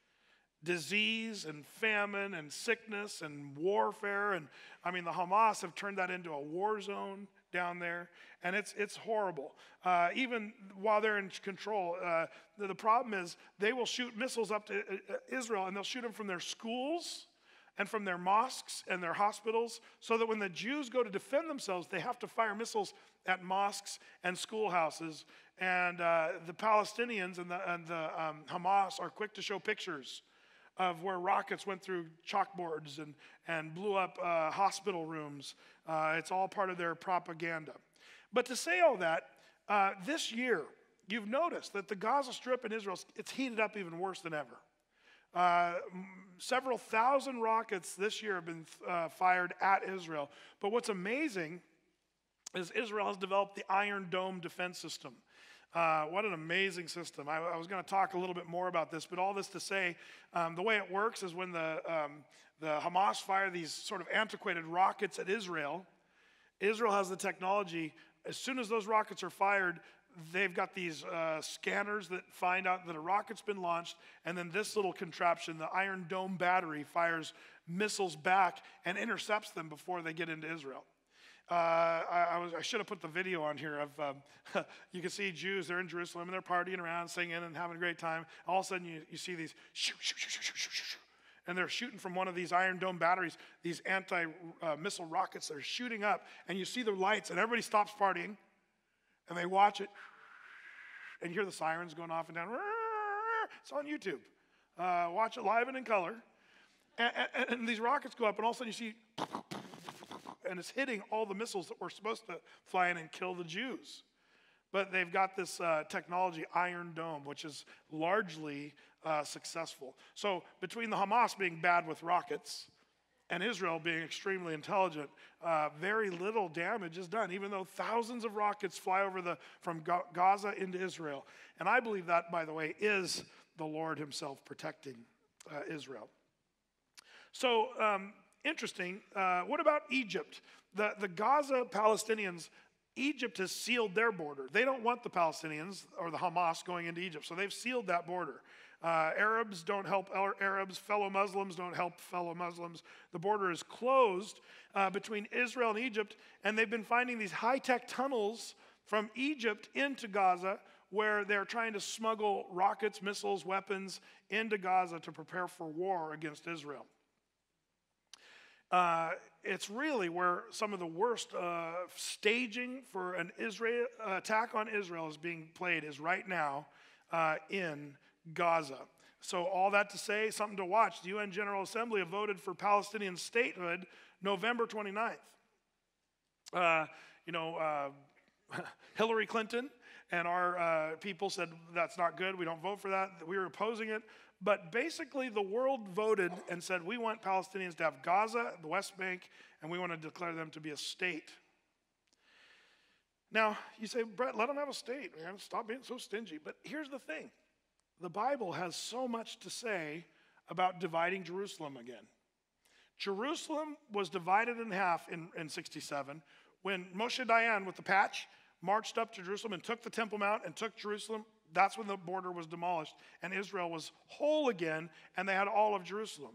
Disease and famine and sickness and warfare. And I mean, the Hamas have turned that into a war zone down there. And it's horrible. Even while they're in control, the problem is they will shoot missiles up to Israel, and they'll shoot them from their schools and from their mosques and their hospitals, so that when the Jews go to defend themselves, they have to fire missiles at mosques and schoolhouses. And the Palestinians and the Hamas are quick to show pictures of where rockets went through chalkboards and blew up hospital rooms. It's all part of their propaganda. But to say all that, this year, you've noticed that the Gaza Strip in Israel, it's heated up even worse than ever. Several thousand rockets this year have been fired at Israel. But what's amazing is Israel has developed the Iron Dome defense system. What an amazing system. I was going to talk a little bit more about this, but all this to say, the way it works is when the Hamas fire these sort of antiquated rockets at Israel, Israel has the technology. As soon as those rockets are fired, they've got these scanners that find out that a rocket's been launched, and then this little contraption, the Iron Dome battery, fires missiles back and intercepts them before they get into Israel. I should have put the video on here of, you can see Jews, they're in Jerusalem, and they're partying around, singing, and having a great time. All of a sudden, you see these shoot, shoot, shoot, shoot, shoot, shoot, and they're shooting from one of these Iron Dome batteries, these anti-missile rockets that are shooting up, and you see the lights, and everybody stops partying, and they watch it, and you hear the sirens going off and down. It's on YouTube. Watch it live and in color. And these rockets go up, and all of a sudden you see, and it's hitting all the missiles that were supposed to fly in and kill the Jews. but they've got this technology, Iron Dome, which is largely successful. So between the Hamas being bad with rockets and Israel being extremely intelligent, very little damage is done, even though thousands of rockets fly over from Gaza into Israel. And I believe that, by the way, is the Lord himself protecting Israel. So interesting. What about Egypt? The Gaza Palestinians, Egypt has sealed their border. They don't want the Palestinians or the Hamas going into Egypt, so they've sealed that border. Arabs don't help Arabs. Fellow Muslims don't help fellow Muslims. The border is closed between Israel and Egypt, and they've been finding these high-tech tunnels from Egypt into Gaza where they're trying to smuggle rockets, missiles, weapons into Gaza to prepare for war against Israel. It's really where some of the worst staging for an attack on Israel is being played is right now in Gaza. So all that to say, something to watch. The UN General Assembly have voted for Palestinian statehood November 29th. Hillary Clinton and our people said that's not good. We don't vote for that. We were opposing it. But basically the world voted and said we want Palestinians to have Gaza, the West Bank, and we want to declare them to be a state. Now, you say, Brett, let them have a state, man. Stop being so stingy. But here's the thing. The Bible has so much to say about dividing Jerusalem again. Jerusalem was divided in half in 67 when Moshe Dayan with the patch marched up to Jerusalem and took the Temple Mount and took Jerusalem. That's when the border was demolished and Israel was whole again and they had all of Jerusalem.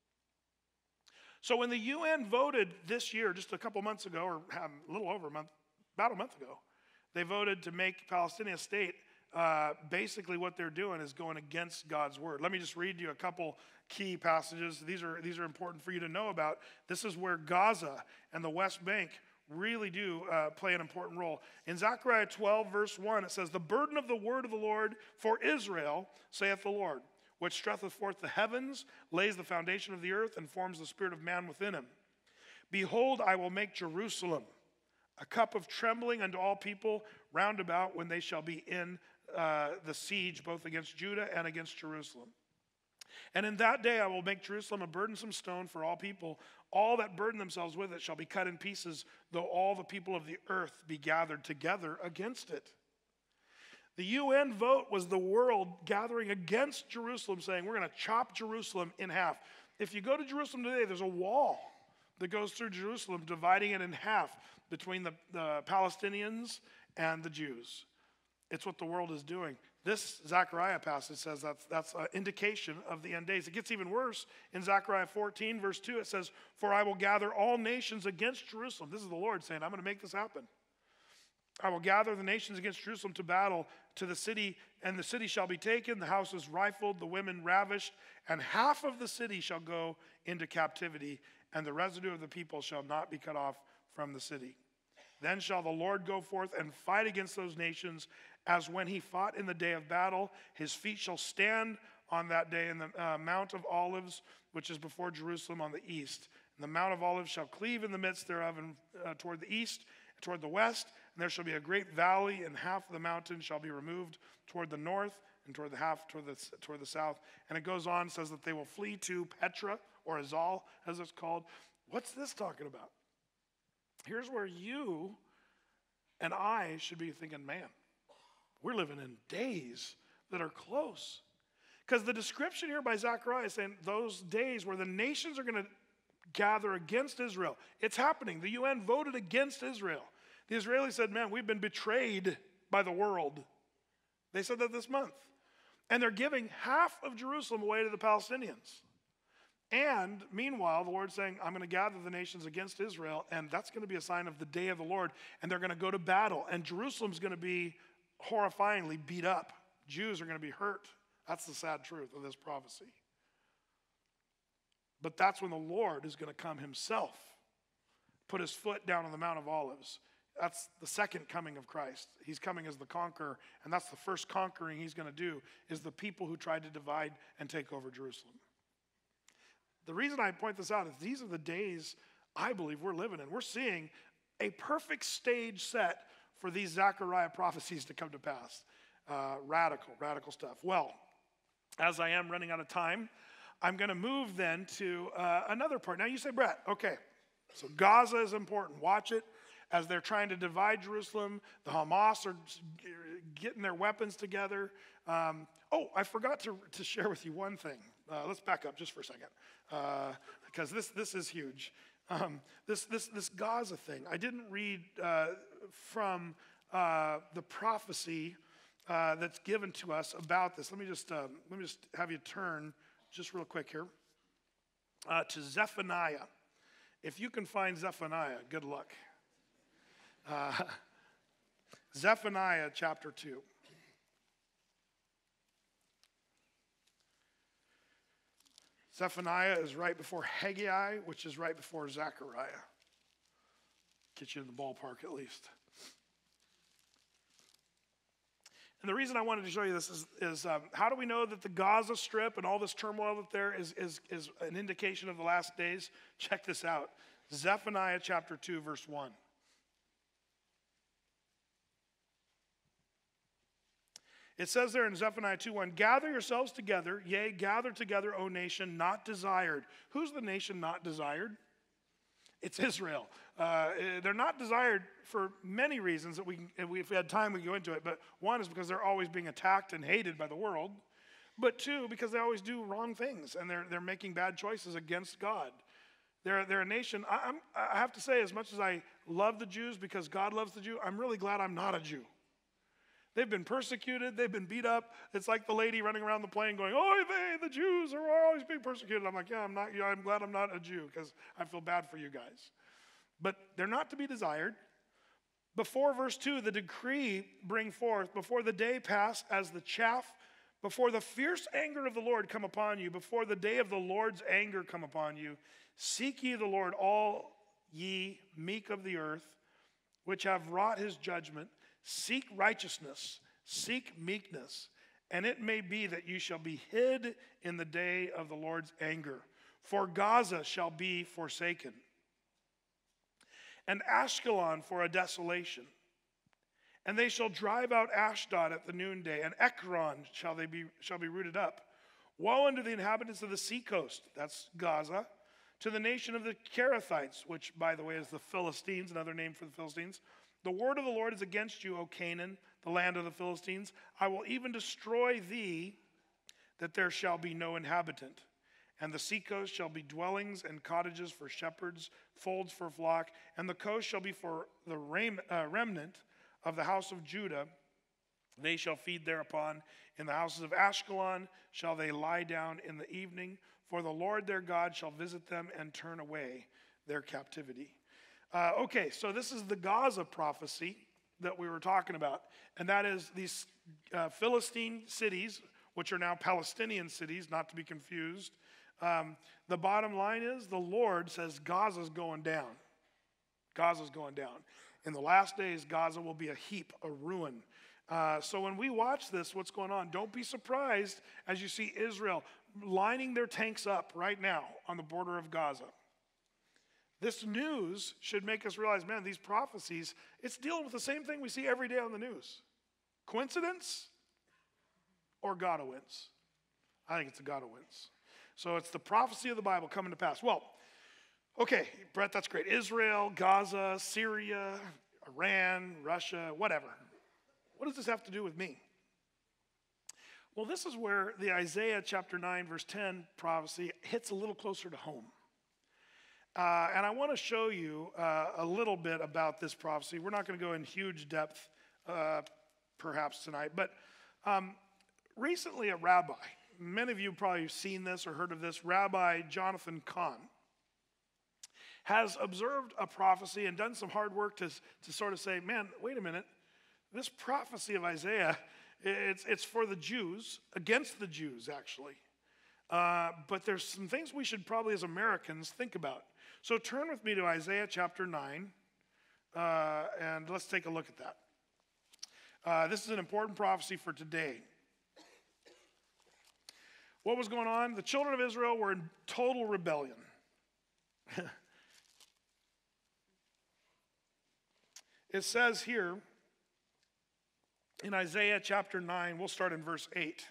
So when the UN voted this year, just a couple months ago, or a little over a month, about a month ago, they voted to make Palestine a state. Basically what they're doing is going against God's word. Let me just read you a couple key passages. These are important for you to know about. This is where Gaza and the West Bank really do play an important role. In Zechariah 12, verse 1, it says, "The burden of the word of the Lord for Israel, saith the Lord, which stretcheth forth the heavens, lays the foundation of the earth, and forms the spirit of man within him. Behold, I will make Jerusalem a cup of trembling unto all people round about when they shall be in the siege, both against Judah and against Jerusalem. And in that day I will make Jerusalem a burdensome stone for all people. All that burden themselves with it shall be cut in pieces, though all the people of the earth be gathered together against it." The UN vote was the world gathering against Jerusalem, saying we're going to chop Jerusalem in half. If you go to Jerusalem today, there's a wall that goes through Jerusalem, dividing it in half between the Palestinians and the Jews. It's what the world is doing. This Zechariah passage says that's an indication of the end days. It gets even worse. In Zechariah 14, verse 2, it says, "For I will gather all nations against Jerusalem." This is the Lord saying, I'm going to make this happen. "I will gather the nations against Jerusalem to battle to the city, and the city shall be taken, the houses rifled, the women ravished, and half of the city shall go into captivity, and the residue of the people shall not be cut off from the city. Then shall the Lord go forth and fight against those nations, as when he fought in the day of battle. His feet shall stand on that day in the Mount of Olives, which is before Jerusalem on the east. And the Mount of Olives shall cleave in the midst thereof, and toward the east, and toward the west. And there shall be a great valley, and half of the mountain shall be removed toward the north, and toward the half toward the south." And it goes on, says that they will flee to Petra, or Azal, as it's called. What's this talking about? Here's where you and I should be thinking, man, we're living in days that are close. Because the description here by Zechariah is saying those days where the nations are going to gather against Israel. It's happening. The UN voted against Israel. The Israelis said, man, we've been betrayed by the world. They said that this month. And they're giving half of Jerusalem away to the Palestinians. And meanwhile, the Lord's saying, I'm going to gather the nations against Israel, and that's going to be a sign of the day of the Lord. And they're going to go to battle, and Jerusalem's going to be horrifyingly beat up. Jews are going to be hurt. That's the sad truth of this prophecy. But that's when the Lord is going to come himself, put his foot down on the Mount of Olives. That's the second coming of Christ. He's coming as the conqueror, and that's the first conquering he's going to do, is the people who tried to divide and take over Jerusalem. The reason I point this out is these are the days I believe we're living in. We're seeing a perfect stage set for these Zechariah prophecies to come to pass. Radical stuff. Well, as I am running out of time, I'm going to move then to another part. Now you say, Brett, okay, so Gaza is important. Watch it as they're trying to divide Jerusalem. The Hamas are getting their weapons together. I forgot to share with you one thing. Let's back up just for a second, because this is huge. This Gaza thing. I didn't read from the prophecy that's given to us about this. Let me just have you turn just real quick here to Zephaniah. If you can find Zephaniah, good luck. Zephaniah chapter 2. Zephaniah is right before Haggai, which is right before Zechariah. Get you in the ballpark at least. And the reason I wanted to show you this is how do we know that the Gaza Strip and all this turmoil up there is an indication of the last days? Check this out. Zephaniah chapter 2, verse 1. It says there in Zephaniah 2:1, gather yourselves together, yea, gather together, O nation not desired. Who's the nation not desired? It's Israel. They're not desired for many reasons that if we had time, we can go into it. But one is because they're always being attacked and hated by the world. But two, because they always do wrong things and they're making bad choices against God. They're a nation. I have to say, as much as I love the Jews because God loves the Jew, I'm really glad I'm not a Jew. They've been persecuted. They've been beat up. It's like the lady running around the plane going, "Oh, the Jews are always being persecuted." I'm like, yeah, I'm not. Yeah, I'm glad I'm not a Jew because I feel bad for you guys. But they're not to be desired. Before verse 2, the decree bring forth, before the day pass as the chaff, before the fierce anger of the Lord come upon you, before the day of the Lord's anger come upon you, seek ye the Lord, all ye meek of the earth, which have wrought his judgment. Seek righteousness, seek meekness, and it may be that you shall be hid in the day of the Lord's anger. For Gaza shall be forsaken, and Ashkelon for a desolation. And they shall drive out Ashdod at the noonday, and Ekron shall be rooted up. Woe unto the inhabitants of the seacoast, that's Gaza, to the nation of the Cherethites, which, by the way, is the Philistines, another name for the Philistines. The word of the Lord is against you, O Canaan, the land of the Philistines. I will even destroy thee, that there shall be no inhabitant. And the seacoast shall be dwellings and cottages for shepherds, folds for flock. And the coast shall be for the remnant of the house of Judah. They shall feed thereupon. In the houses of Ashkelon shall they lie down in the evening. For the Lord their God shall visit them and turn away their captivity. Okay, so this is the Gaza prophecy that we were talking about. And that is these Philistine cities, which are now Palestinian cities, not to be confused. The bottom line is the Lord says Gaza's going down. Gaza's going down. In the last days, Gaza will be a heap, a ruin. So when we watch this, what's going on, don't be surprised as you see Israel lining their tanks up right now on the border of Gaza. This news should make us realize, man, these prophecies, it's dealing with the same thing we see every day on the news. Coincidence or God wins? I think it's a God wins. So it's the prophecy of the Bible coming to pass. Well, okay, Brett, that's great. Israel, Gaza, Syria, Iran, Russia, whatever. What does this have to do with me? Well, this is where the Isaiah chapter 9, verse 10 prophecy hits a little closer to home. And I want to show you a little bit about this prophecy. We're not going to go in huge depth perhaps tonight, but recently a rabbi, many of you probably have seen this or heard of this, Rabbi Jonathan Cahn, has observed a prophecy and done some hard work to sort of say, man, wait a minute, this prophecy of Isaiah, it's for the Jews, against the Jews actually. But there's some things we should probably as Americans think about. So turn with me to Isaiah chapter 9, and let's take a look at that. This is an important prophecy for today. What was going on? The children of Israel were in total rebellion. It says here in Isaiah chapter 9, we'll start in verse 8.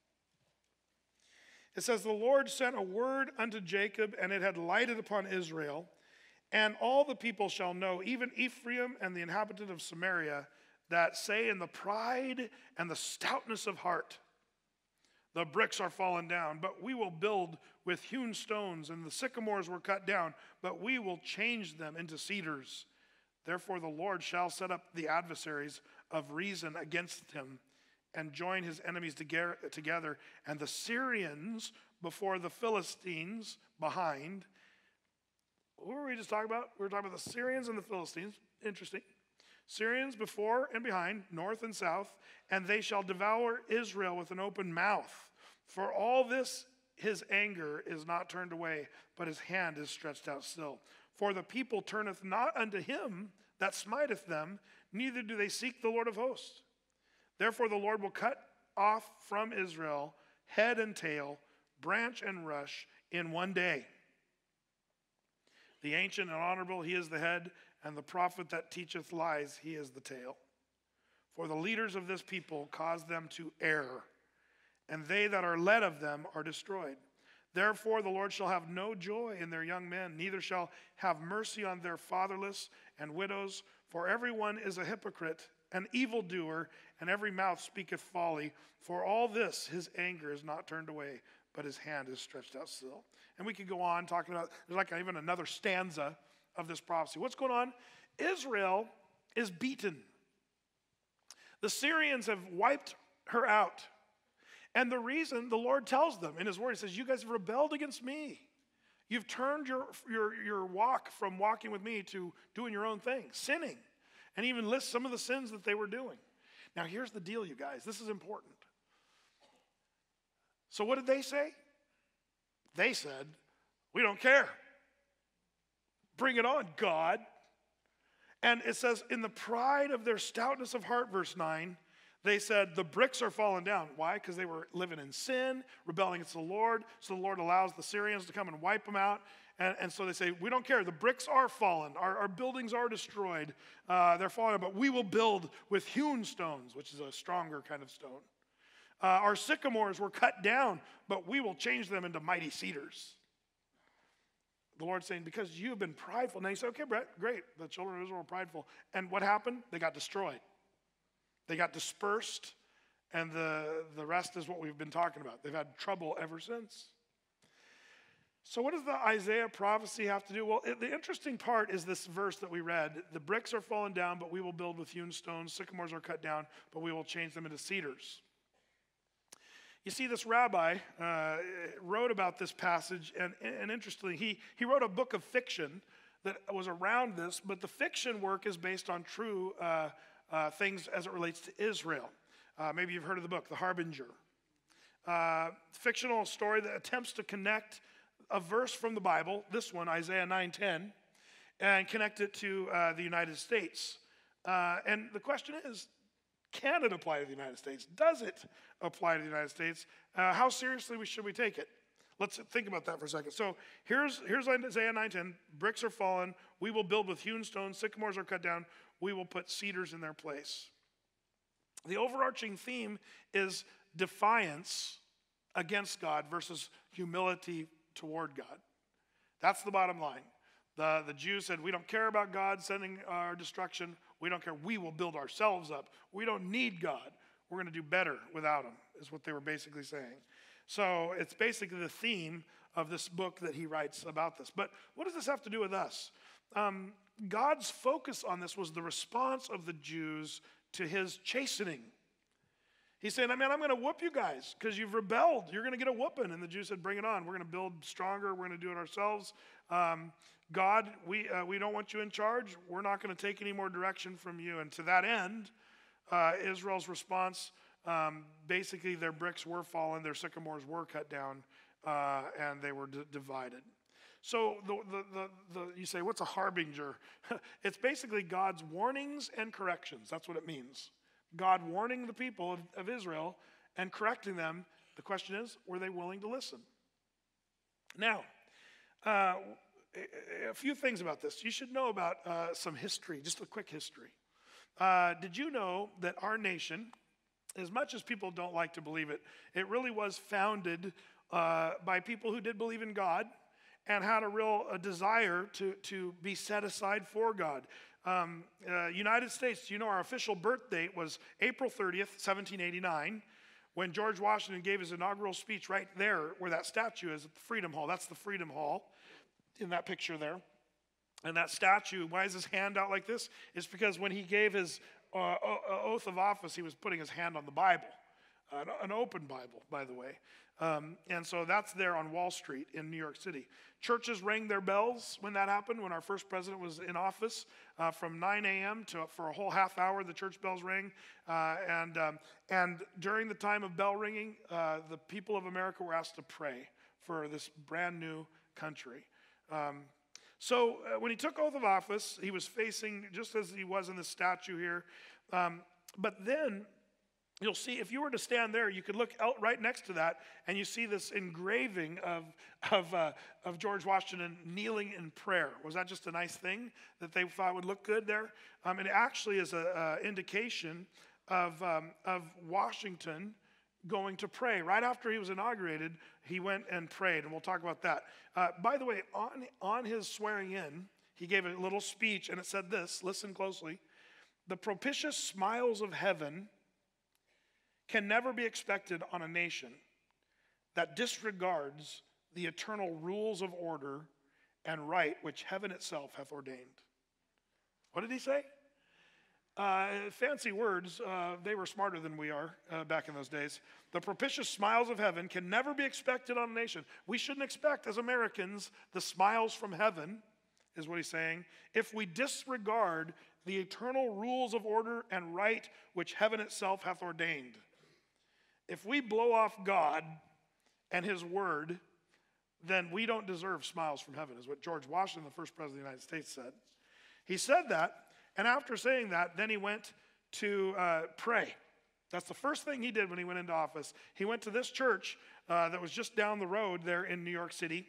It says, "The Lord sent a word unto Jacob, and it had lighted upon Israel. And all the people shall know, even Ephraim and the inhabitant of Samaria, that say in the pride and the stoutness of heart, the bricks are fallen down, but we will build with hewn stones, and the sycamores were cut down, but we will change them into cedars. Therefore the Lord shall set up the adversaries of reason against him, and join his enemies together, and the Syrians before the Philistines behind." What were we just talking about? We were talking about the Syrians and the Philistines. Interesting. Syrians before and behind, north and south, and they shall devour Israel with an open mouth. For all this his anger is not turned away, but his hand is stretched out still. For the people turneth not unto him that smiteth them, neither do they seek the Lord of hosts. Therefore the Lord will cut off from Israel head and tail, branch and rush in one day. The ancient and honorable, he is the head, and the prophet that teacheth lies, he is the tail. For the leaders of this people cause them to err, and they that are led of them are destroyed. Therefore the Lord shall have no joy in their young men, neither shall have mercy on their fatherless and widows. For everyone is a hypocrite, an evildoer, and every mouth speaketh folly. For all this his anger is not turned away, but his hand is stretched out still. And we could go on talking about, there's like even another stanza of this prophecy. What's going on? Israel is beaten. The Syrians have wiped her out. And the reason, the Lord tells them in his word, he says, you guys have rebelled against me. You've turned your walk from walking with me to doing your own thing, sinning. And even lists some of the sins that they were doing. Now here's the deal, you guys. This is important. So what did they say? They said, we don't care. Bring it on, God. And it says, in the pride of their stoutness of heart, verse 9, they said, the bricks are fallen down. Why? Because they were living in sin, rebelling against the Lord. So the Lord allows the Syrians to come and wipe them out. And so they say, we don't care. The bricks are fallen. Our buildings are destroyed. They're fallen, but we will build with hewn stones, which is a stronger kind of stone. Our sycamores were cut down, but we will change them into mighty cedars. The Lord's saying, because you have been prideful. Now you say, okay, Brett, great. The children of Israel were prideful. And what happened? They got destroyed. They got dispersed, and the rest is what we've been talking about. They've had trouble ever since. So what does the Isaiah prophecy have to do? Well, the interesting part is this verse that we read. The bricks are fallen down, but we will build with hewn stones. Sycamores are cut down, but we will change them into cedars. You see, this rabbi wrote about this passage, and interestingly, he wrote a book of fiction that was around this, but the fiction work is based on true things as it relates to Israel. Maybe you've heard of the book, The Harbinger. Fictional story that attempts to connect a verse from the Bible, this one, Isaiah 9:10, and connect it to the United States. And the question is, can it apply to the United States? Does it apply to the United States? How seriously should we take it? Let's think about that for a second. So here's Isaiah 9:10. Bricks are fallen. We will build with hewn stones. Sycamores are cut down. We will put cedars in their place. The overarching theme is defiance against God versus humility toward God. That's the bottom line. The Jews said, we don't care about God sending our destruction. We don't care. We will build ourselves up. We don't need God. We're going to do better without him, is what they were basically saying. So it's basically the theme of this book that he writes about this. But what does this have to do with us? God's focus on this was the response of the Jews to his chastening. He's saying, man, I'm going to whoop you guys because you've rebelled. You're going to get a whooping. And the Jews said, bring it on. We're going to build stronger. We're going to do it ourselves. God, we don't want you in charge. We're not going to take any more direction from you. And to that end, Israel's response, basically their bricks were fallen, their sycamores were cut down, and they were divided. So you say, what's a harbinger? It's basically God's warnings and corrections. That's what it means. God warning the people of Israel and correcting them. The question is, were they willing to listen? Now, a few things about this. You should know about some history, just a quick history. Did you know that our nation, as much as people don't like to believe it, it really was founded by people who did believe in God and had a real desire to be set aside for God. United States, you know, our official birth date was April 30th, 1789, when George Washington gave his inaugural speech right there where that statue is at the Freedom Hall. That's the Freedom Hall in that picture there. And that statue, why is his hand out like this? It's because when he gave his oath of office, he was putting his hand on the Bible, an open Bible, by the way. And so that's there on Wall Street in New York City. Churches rang their bells when that happened, when our first president was in office. From 9 a.m. for a whole half hour, the church bells rang. And during the time of bell ringing, the people of America were asked to pray for this brand new country. So when he took oath of office, he was facing, just as he was in the statue here. But then you'll see, if you were to stand there, you could look out right next to that, and you see this engraving of George Washington kneeling in prayer. Was that just a nice thing that they thought would look good there? It actually is an indication of Washington going to pray. Right after he was inaugurated, he went and prayed, and we'll talk about that. By the way, on his swearing in, he gave a little speech, and it said this, listen closely: "The propitious smiles of heaven can never be expected on a nation that disregards the eternal rules of order and right which heaven itself hath ordained." What did he say? Fancy words. They were smarter than we are back in those days. The propitious smiles of heaven can never be expected on a nation. We shouldn't expect, as Americans, the smiles from heaven, is what he's saying, if we disregard the eternal rules of order and right which heaven itself hath ordained. If we blow off God and his word, then we don't deserve smiles from heaven, is what George Washington, the first president of the United States, said. He said that, and after saying that, then he went to pray. That's the first thing he did when he went into office. He went to this church that was just down the road there in New York City.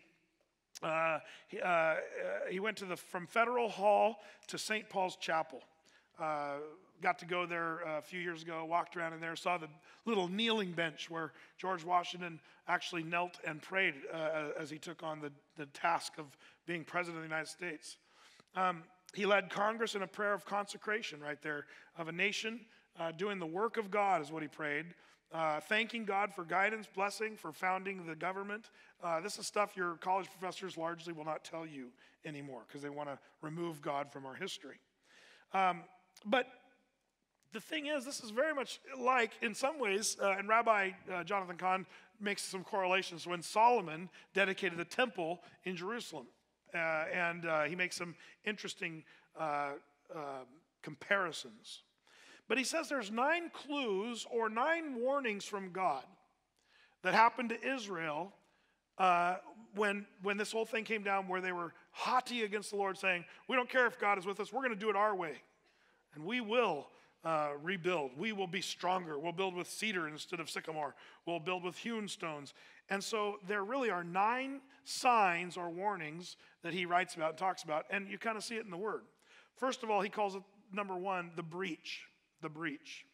He went from Federal Hall to St. Paul's Chapel. Got to go there a few years ago, walked around in there, saw the little kneeling bench where George Washington actually knelt and prayed as he took on the task of being president of the United States. He led Congress in a prayer of consecration right there of a nation doing the work of God is what he prayed. Thanking God for guidance, blessing, for founding the government. This is stuff your college professors largely will not tell you anymore because they want to remove God from our history. But the thing is, this is very much like, in some ways, and Rabbi Jonathan Kahn makes some correlations when Solomon dedicated the temple in Jerusalem. And he makes some interesting comparisons. But he says there's 9 clues or 9 warnings from God that happened to Israel when this whole thing came down, where they were haughty against the Lord, saying, we don't care if God is with us, we're going to do it our way. And we will rebuild. We will be stronger. We'll build with cedar instead of sycamore. We'll build with hewn stones. And so there really are 9 signs or warnings that he writes about and talks about, and you kind of see it in the Word. First of all, he calls it, number 1, the breach. The breach.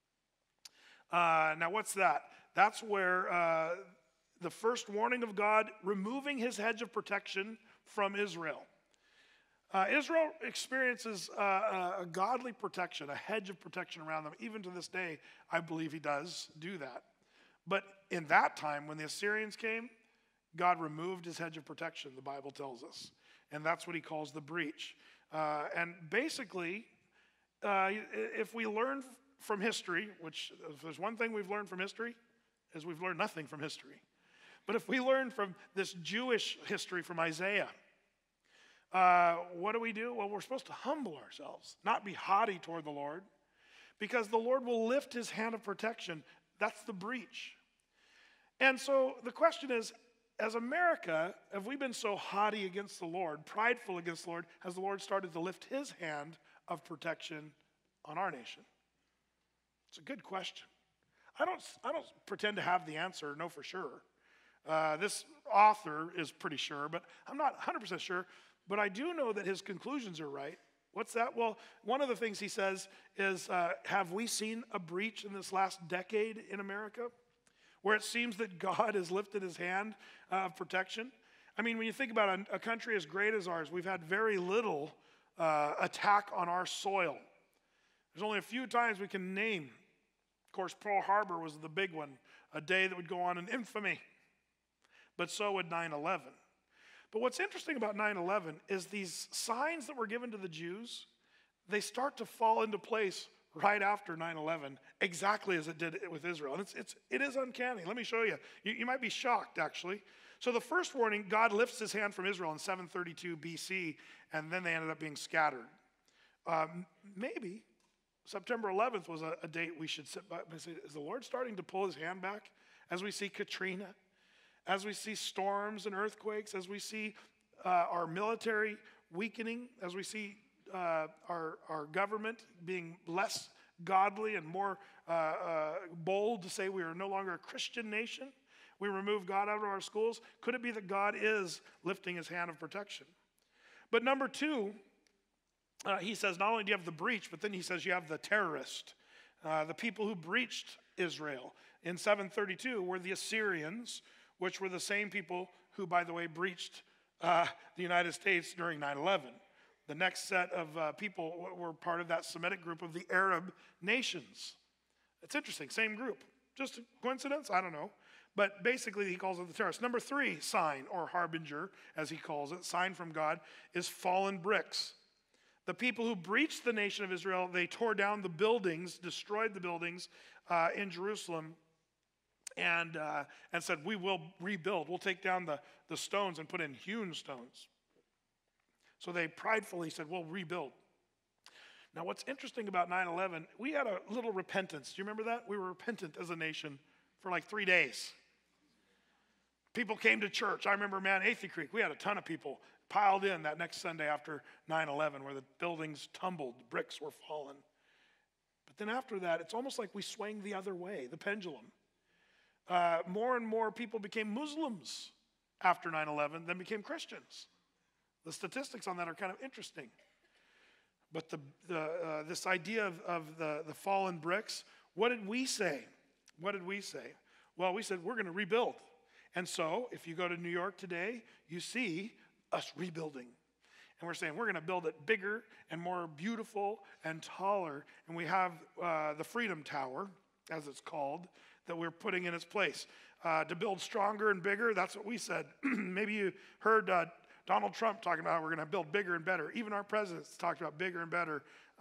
Now, what's that? That's where the first warning of God removing his hedge of protection from Israel. Israel experiences a godly protection, a hedge of protection around them. Even to this day, I believe he does do that. But in that time, when the Assyrians came, God removed his hedge of protection, the Bible tells us. And that's what he calls the breach. And basically, if we learn from history, which if there's one thing we've learned from history, is we've learned nothing from history. But if we learn from this Jewish history from Isaiah, what do? Well, we're supposed to humble ourselves, not be haughty toward the Lord, because the Lord will lift his hand of protection. That's the breach. And so the question is, as America, have we been so haughty against the Lord, prideful against the Lord, has the Lord started to lift his hand of protection on our nation? It's a good question. I don't pretend to have the answer, know for sure. This author is pretty sure, but I'm not 100% sure. But I do know that his conclusions are right, What's that? Well, one of the things he says is, have we seen a breach in this last decade in America where it seems that God has lifted his hand of protection? I mean, when you think about a country as great as ours, we've had very little attack on our soil. There's only a few times we can name. Of course, Pearl Harbor was the big one, a day that would go on in infamy. But so would 9/11. But what's interesting about 9/11 is these signs that were given to the Jews, they start to fall into place right after 9/11, exactly as it did with Israel. And it is uncanny. Let me show you. You might be shocked, actually. So the first warning, God lifts his hand from Israel in 732 BC, and then they ended up being scattered. Maybe September 11th was a date we should sit by and say, is the Lord starting to pull his hand back as we see Katrina? As we see storms and earthquakes, as we see our military weakening, as we see our government being less godly and more bold to say we are no longer a Christian nation, we remove God out of our schools, could it be that God is lifting his hand of protection? But number two, he says not only do you have the breach, but then he says you have the terrorist. The people who breached Israel in 732 were the Assyrians, which were the same people who, by the way, breached the United States during 9/11. The next set of people were part of that Semitic group of the Arab nations. It's interesting, same group. Just a coincidence? I don't know. But basically, he calls it the terrorists. Number three sign, or harbinger, as he calls it, sign from God, is fallen bricks. The people who breached the nation of Israel, they tore down the buildings, destroyed the buildings in Jerusalem, and said, we will rebuild. We'll take down the stones and put in hewn stones. So they pridefully said, we'll rebuild. Now, what's interesting about 9/11, we had a little repentance. Do you remember that? We were repentant as a nation for like 3 days. People came to church. I remember, man, Athey Creek, we had a ton of people piled in that next Sunday after 9/11 where the buildings tumbled, the bricks were fallen. But then after that, it's almost like we swung the other way, the pendulum. More and more people became Muslims after 9/11 than became Christians. The statistics on that are kind of interesting. But this idea of the fallen bricks, what did we say? What did we say? Well, we said we're going to rebuild. And so if you go to New York today, you see us rebuilding. And we're saying we're going to build it bigger and more beautiful and taller. And we have the Freedom Tower, as it's called, that we're putting in its place. To build stronger and bigger, that's what we said. Maybe you heard Donald Trump talking about how we're going to build bigger and better. Even our president's talked about bigger and better.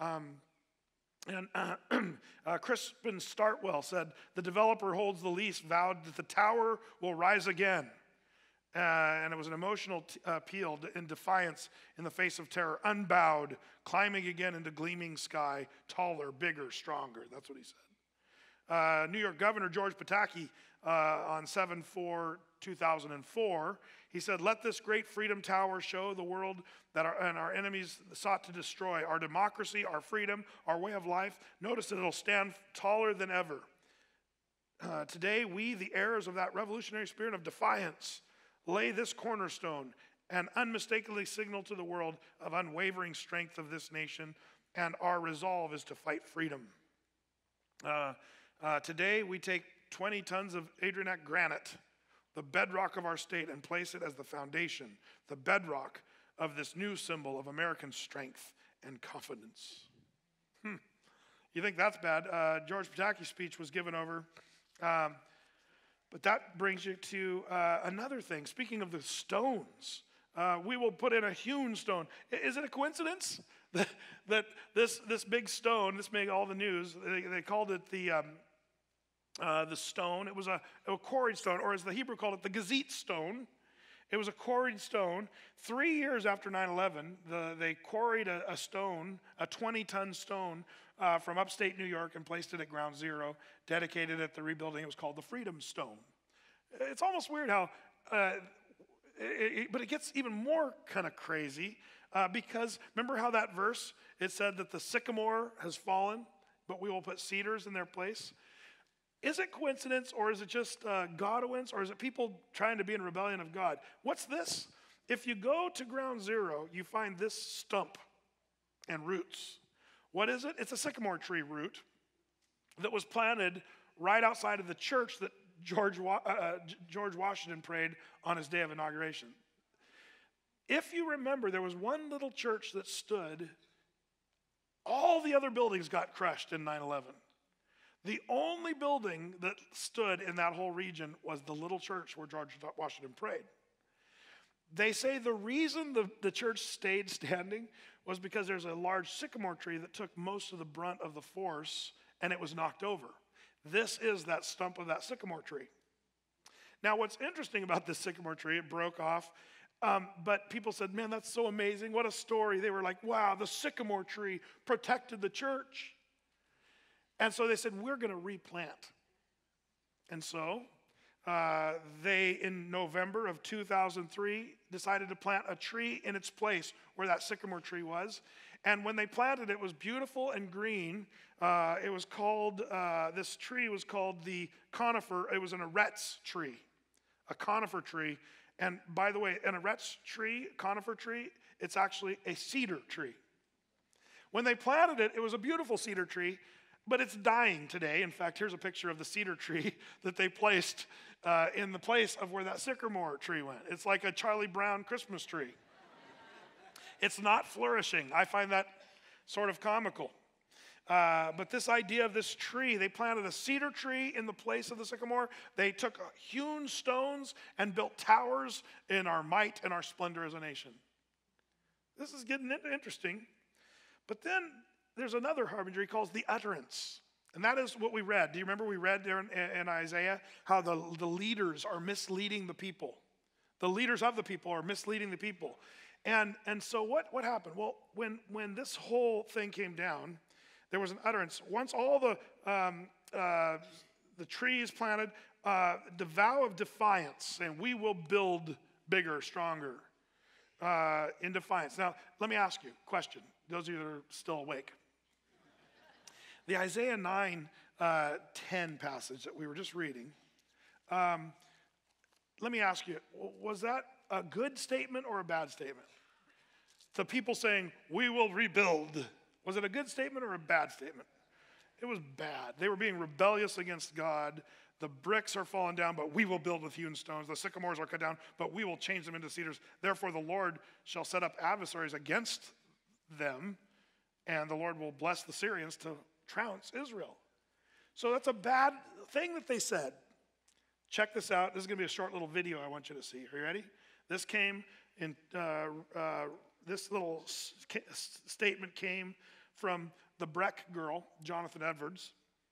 Crispin Startwell said, the developer holds the lease, vowed that the tower will rise again. And it was an emotional appeal in defiance in the face of terror, unbowed, climbing again into gleaming sky, taller, bigger, stronger. That's what he said. New York Governor George Pataki on 7/4/2004, he said, let this great Freedom Tower show the world that our enemies sought to destroy our democracy, our freedom, our way of life. Notice that it'll stand taller than ever. Today, we, the heirs of that revolutionary spirit of defiance, lay this cornerstone and unmistakably signal to the world of unwavering strength of this nation, and our resolve is to fight freedom. Today, we take 20 tons of Adriatic granite, the bedrock of our state, and place it as the foundation, the bedrock of this new symbol of American strength and confidence. You think that's bad? George Pataki's speech was given over. But that brings you to another thing. Speaking of the stones, we will put in a hewn stone. Is it a coincidence that this big stone, this made all the news, they called it the stone. It was a quarried stone, or as the Hebrew called it, the gazette stone. It was a quarried stone. 3 years after 9/11, they quarried a stone, a 20-ton stone from upstate New York, and placed it at Ground Zero, dedicated it to rebuilding. It was called the Freedom Stone. It's almost weird how, but it gets even more kind of crazy because remember how that verse, it said that the sycamore has fallen, but we will put cedars in their place. Is it coincidence, or is it just Godwins, or is it people trying to be in rebellion of God? What's this? If you go to Ground Zero, you find this stump. and roots. What is it? It's a sycamore tree root that was planted right outside of the church that George Washington prayed on his day of inauguration. If you remember, there was one little church that stood. All the other buildings got crushed in 9/11. The only building that stood in that whole region was the little church where George Washington prayed. They say the reason the church stayed standing was because there's a large sycamore tree that took most of the brunt of the force, and it was knocked over. This is that stump of that sycamore tree. Now, what's interesting about this sycamore tree, it broke off, but people said, man, that's so amazing. What a story. They were like, wow, the sycamore tree protected the church. And so they said, we're going to replant. And so they, in November of 2003, decided to plant a tree in its place where that sycamore tree was. And when they planted it, it was beautiful and green. It was called, this tree was called the conifer. It was an arets tree, a conifer tree. And by the way, an arets tree, conifer tree, it's actually a cedar tree. When they planted it, it was a beautiful cedar tree, but it's dying today. In fact, here's a picture of the cedar tree that they placed in the place of where that sycamore tree went. It's like a Charlie Brown Christmas tree. It's not flourishing. I find that sort of comical. But this idea of this tree, they planted a cedar tree in the place of the sycamore. They took hewn stones and built towers in our might and our splendor as a nation. This is getting interesting. But then there's another harbinger he calls the utterance. And that is what we read. Do you remember we read there in Isaiah how the leaders are misleading the people? The leaders of the people are misleading the people. And so what happened? Well, when this whole thing came down, there was an utterance. Once all the trees planted, the vow of defiance, and we will build bigger, stronger, in defiance. Now, let me ask you a question. Those of you that are still awake. The Isaiah 9:10 passage that we were just reading, let me ask you, was that a good statement or a bad statement? The people saying, we will rebuild. Was it a good statement or a bad statement? It was bad. They were being rebellious against God. The bricks are falling down, but we will build with hewn stones. The sycamores are cut down, but we will change them into cedars. Therefore, the Lord shall set up adversaries against them, and the Lord will bless the Syrians to trounce Israel. So that's a bad thing that they said. Check this out. This is going to be a short little video I want you to see. Are you ready? This came in, this little statement came from the Breck girl, Jonathan Edwards,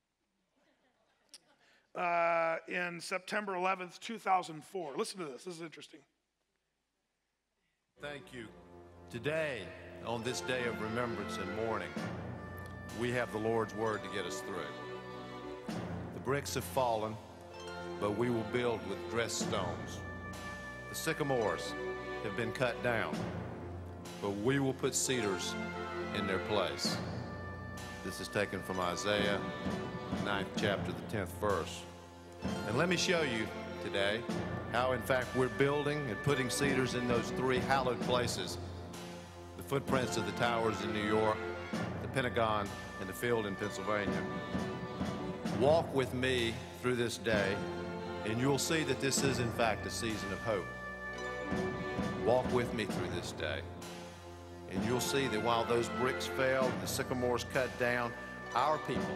in September 11th, 2004. Listen to this. This is interesting. Thank you. Today, on this day of remembrance and mourning, we have the Lord's word to get us through. The bricks have fallen, but we will build with dressed stones. The sycamores have been cut down, but we will put cedars in their place. This is taken from Isaiah 9th chapter, the 10th verse. And let me show you today how, in fact, we're building and putting cedars in those three hallowed places: the footprints of the towers in New York, the Pentagon, and the field in Pennsylvania. Walk with me through this day, and you'll see that this is, in fact, a season of hope. Walk with me through this day, and you'll see that while those bricks fell, the sycamores cut down, our people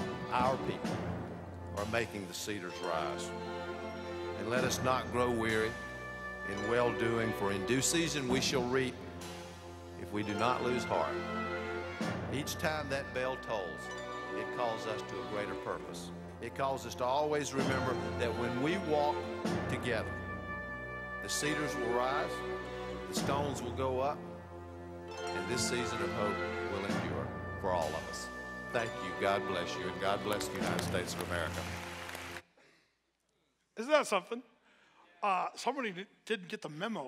are making the cedars rise. And let us not grow weary in well-doing, for in due season we shall reap if we do not lose heart. Each time that bell tolls, it calls us to a greater purpose. It calls us to always remember that when we walk together, the cedars will rise, the stones will go up, and this season of hope will endure for all of us. Thank you. God bless you, and God bless the United States of America. Isn't that something? Somebody didn't get the memo.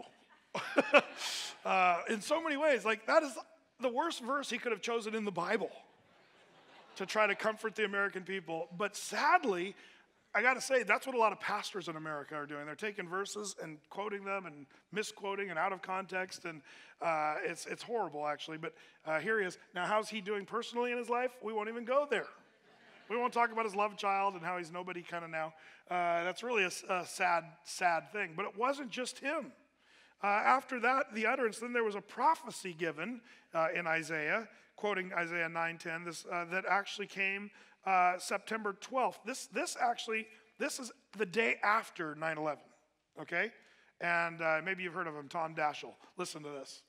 In so many ways, like that is the worst verse he could have chosen in the Bible to try to comfort the American people. But sadly, I got to say, that's what a lot of pastors in America are doing. They're taking verses and quoting them and misquoting and out of context, and it's horrible, actually. But here he is. Now, how's he doing personally in his life? We won't even go there. We won't talk about his love child and how he's nobody kind of now. That's really a sad thing. But it wasn't just him. After that, the utterance, then there was a prophecy given in Isaiah, quoting Isaiah 9:10, that actually came September 12th. This is the day after 9/11, okay? And maybe you've heard of him, Tom Daschle. Listen to this.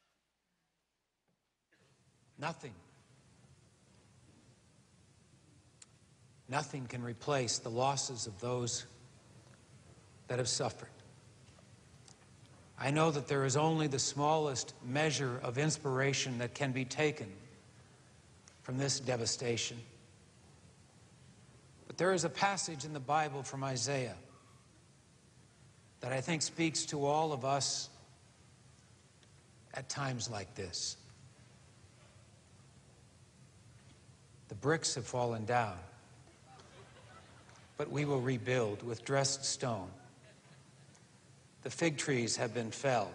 Nothing can replace the losses of those that have suffered. I know that there is only the smallest measure of inspiration that can be taken from this devastation. But there is a passage in the Bible from Isaiah that I think speaks to all of us at times like this. The bricks have fallen down, but we will rebuild with dressed stone. The fig trees have been felled,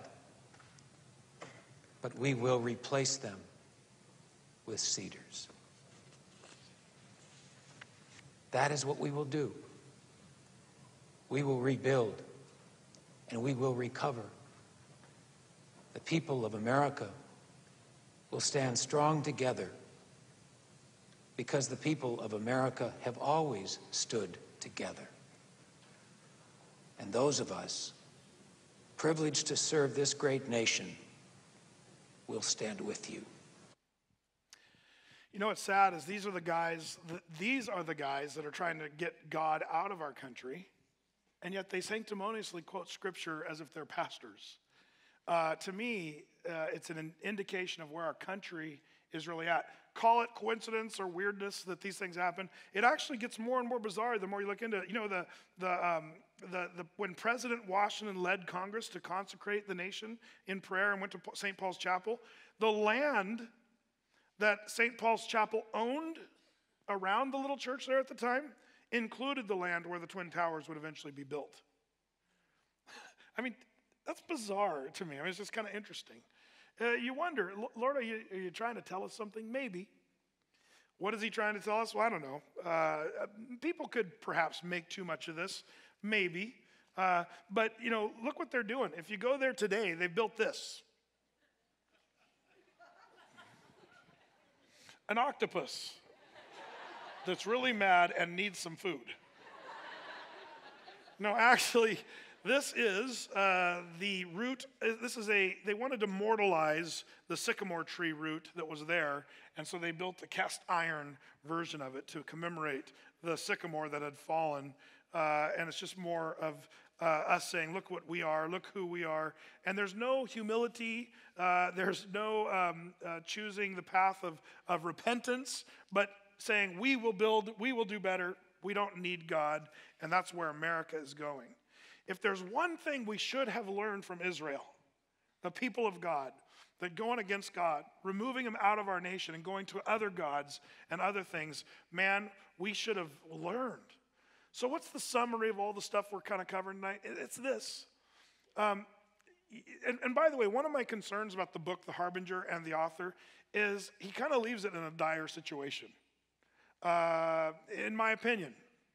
but we will replace them with cedars. That is what we will do. We will rebuild, and we will recover. The people of America will stand strong together because the people of America have always stood together. And those of us privileged to serve this great nation will stand with you. You know what's sad is these are the guys that are trying to get God out of our country, and yet they sanctimoniously quote Scripture as if they're pastors. To me, it's an indication of where our country is really at. Call it coincidence or weirdness that these things happen. It actually gets more and more bizarre the more you look into it. You know, when President Washington led Congress to consecrate the nation in prayer and went to St. Paul's Chapel, the land that St. Paul's Chapel owned around the little church there at the time included the land where the Twin Towers would eventually be built. I mean, that's bizarre to me. I mean, it's just kind of interesting. You wonder, Lord, are you trying to tell us something? Maybe. What is he trying to tell us? Well, I don't know. People could perhaps make too much of this. Maybe. But, you know, look what they're doing. If you go there today, they've built this. An octopus that's really mad and needs some food. No, actually, this is the root. They wanted to mortalize the sycamore tree root that was there, and so they built the cast iron version of it to commemorate the sycamore that had fallen. And it's just more of us saying, look what we are, look who we are. And there's no humility, there's no choosing the path of repentance, but saying we will build, we will do better, we don't need God, and that's where America is going. If there's one thing we should have learned from Israel, the people of God, that going against God, removing him out of our nation and going to other gods and other things, man, we should have learned. So what's the summary of all the stuff we're kind of covering tonight? It's this. And by the way, one of my concerns about the book, The Harbinger, and the author is he kind of leaves it in a dire situation, in my opinion.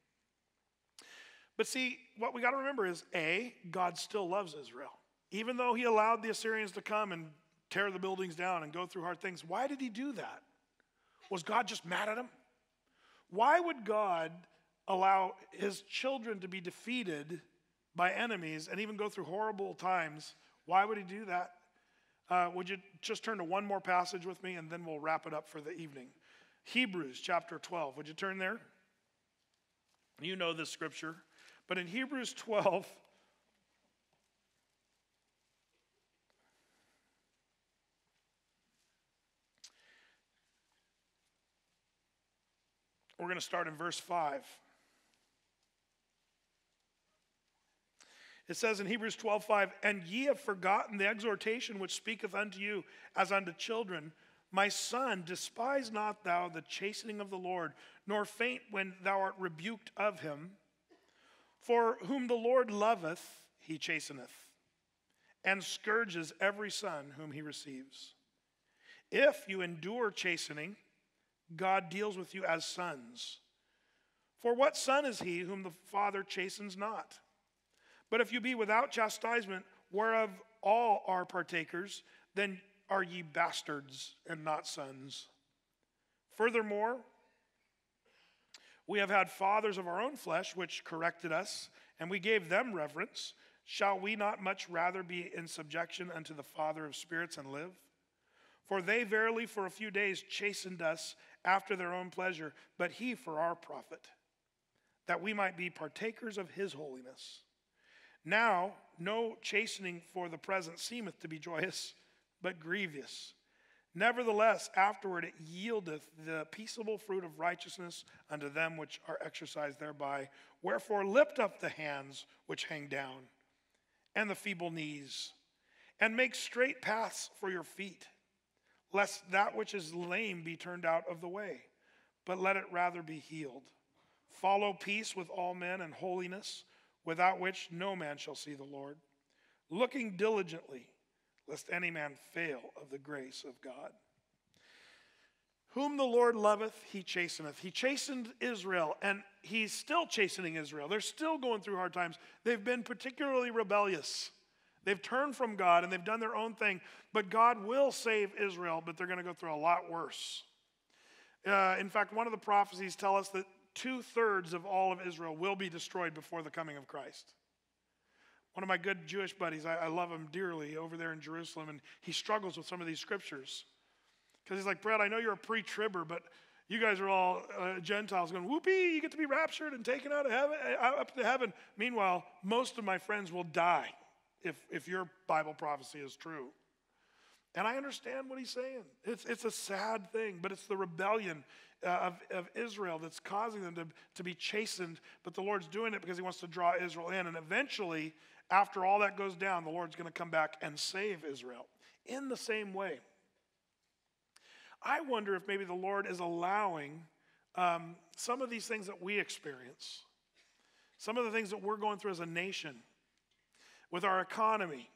But see, what we got to remember is, A, God still loves Israel. Even though he allowed the Assyrians to come and tear the buildings down and go through hard things, why did he do that? Was God just mad at him? Why would God allow his children to be defeated by enemies and even go through horrible times? Why would he do that? Would you just turn to one more passage with me and then we'll wrap it up for the evening. Hebrews chapter 12. Would you turn there? You know this scripture. But in Hebrews 12, we're going to start in verse 5. It says in Hebrews 12:5, "And ye have forgotten the exhortation which speaketh unto you as unto children. My son, despise not thou the chastening of the Lord, nor faint when thou art rebuked of him. For whom the Lord loveth, he chasteneth, and scourges every son whom he receives. If you endure chastening, God deals with you as sons. For what son is he whom the Father chastens not? But if you be without chastisement, whereof all are partakers, then are ye bastards and not sons. Furthermore, we have had fathers of our own flesh which corrected us, and we gave them reverence. Shall we not much rather be in subjection unto the Father of spirits and live? For they verily for a few days chastened us after their own pleasure, but he for our profit, that we might be partakers of his holiness. Now no chastening for the present seemeth to be joyous, but grievous. Nevertheless, afterward it yieldeth the peaceable fruit of righteousness unto them which are exercised thereby. Wherefore lift up the hands which hang down, and the feeble knees, and make straight paths for your feet, lest that which is lame be turned out of the way, but let it rather be healed. Follow peace with all men and holiness, without which no man shall see the Lord, looking diligently, lest any man fail of the grace of God. Whom the Lord loveth, he chasteneth. He chastened Israel, and he's still chastening Israel. They're still going through hard times. They've been particularly rebellious. They've turned from God, and they've done their own thing. But God will save Israel, but they're going to go through a lot worse. In fact, one of the prophecies tell us that 2/3 of all of Israel will be destroyed before the coming of Christ. One of my good Jewish buddies, I love him dearly, over there in Jerusalem, and he struggles with some of these scriptures. Because he's like, Brad, I know you're a pre-tribber, but you guys are all Gentiles going, whoopee, you get to be raptured and taken out of heaven, up to heaven. Meanwhile, most of my friends will die if your Bible prophecy is true. And I understand what he's saying. It's a sad thing, but it's the rebellion of Israel that's causing them to be chastened. But the Lord's doing it because he wants to draw Israel in. And eventually, after all that goes down, the Lord's going to come back and save Israel in the same way. I wonder if maybe the Lord is allowing some of these things that we experience, some of the things that we're going through as a nation, with our economy,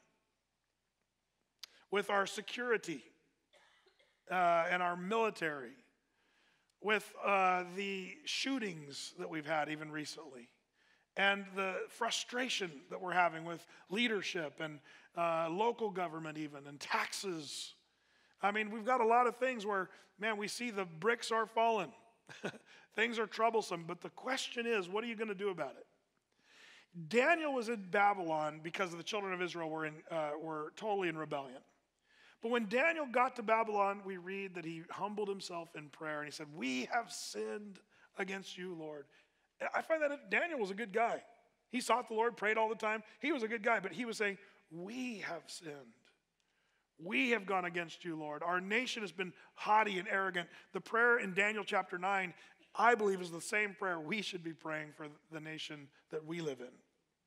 with our security and our military, with the shootings that we've had even recently, and the frustration that we're having with leadership and local government even, and taxes. I mean, we've got a lot of things where, man, we see the bricks are falling. Things are troublesome, but the question is, what are you going to do about it? Daniel was in Babylon because the children of Israel were totally in rebellion. But when Daniel got to Babylon, we read that he humbled himself in prayer and he said, we have sinned against you, Lord. I find that Daniel was a good guy. He sought the Lord, prayed all the time. He was a good guy, but he was saying, we have sinned. We have gone against you, Lord. Our nation has been haughty and arrogant. The prayer in Daniel chapter 9, I believe, is the same prayer we should be praying for the nation that we live in.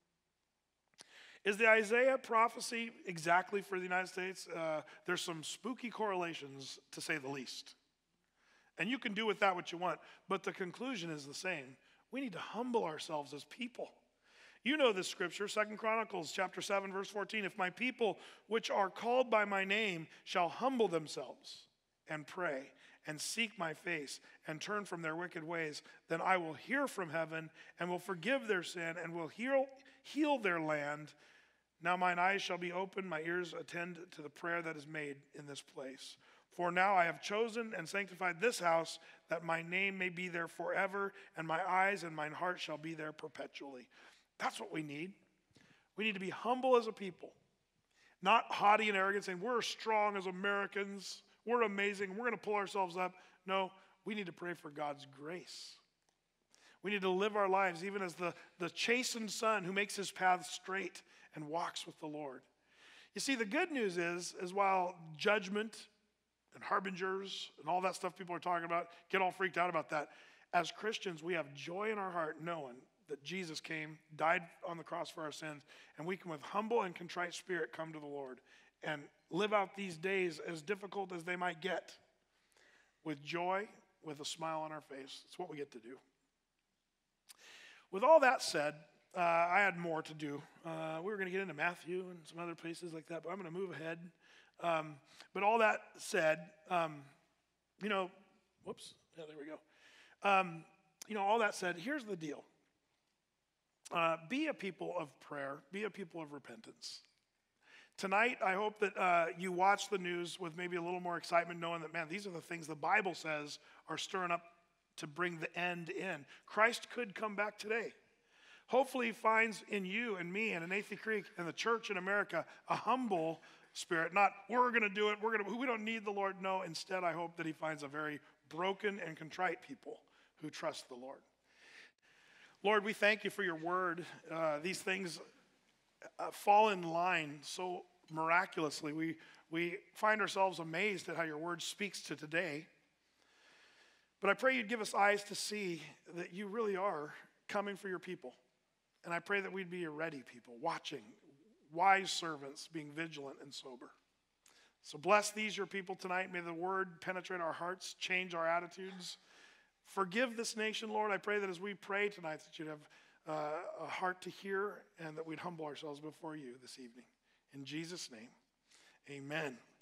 Is the Isaiah prophecy exactly for the United States? There's some spooky correlations, to say the least. And you can do with that what you want, but the conclusion is the same. We need to humble ourselves as people. You know this scripture, 2 Chronicles chapter 7, verse 14. If my people, which are called by my name, shall humble themselves and pray and seek my face and turn from their wicked ways, then I will hear from heaven and will forgive their sin and will heal their land. Now mine eyes shall be open, my ears attend to the prayer that is made in this place. For now I have chosen and sanctified this house, that my name may be there forever, and my eyes and mine heart shall be there perpetually. That's what we need. We need to be humble as a people, not haughty and arrogant, saying we're strong as Americans, we're amazing, we're going to pull ourselves up. No, we need to pray for God's grace. We need to live our lives even as the chastened son who makes his path straight and walks with the Lord. You see, the good news is while judgment and harbingers and all that stuff people are talking about, get all freaked out about that, as Christians, we have joy in our heart knowing that Jesus came, died on the cross for our sins, and we can with humble and contrite spirit come to the Lord and live out these days as difficult as they might get with joy, with a smile on our face. It's what we get to do. With all that said, I had more to do. We were going to get into Matthew and some other places like that, but I'm going to move ahead. But all that said, whoops, yeah, there we go. All that said, here's the deal. Be a people of prayer. Be a people of repentance. Tonight, I hope that you watch the news with maybe a little more excitement, knowing that, man, these are the things the Bible says are stirring up to bring the end in. Christ could come back today. Hopefully he finds in you and me and in Athey Creek and the church in America a humble spirit, not we're going to do it, we don't need the Lord. No, instead I hope that he finds a very broken and contrite people who trust the Lord. Lord, we thank you for your word. These things fall in line so miraculously. We find ourselves amazed at how your word speaks to today. But I pray you'd give us eyes to see that you really are coming for your people. And I pray that we'd be a ready people, watching, wise servants, being vigilant and sober. So bless these, your people, tonight. May the word penetrate our hearts, change our attitudes. Forgive this nation, Lord. I pray that as we pray tonight that you'd have a heart to hear and that we'd humble ourselves before you this evening. In Jesus' name, amen.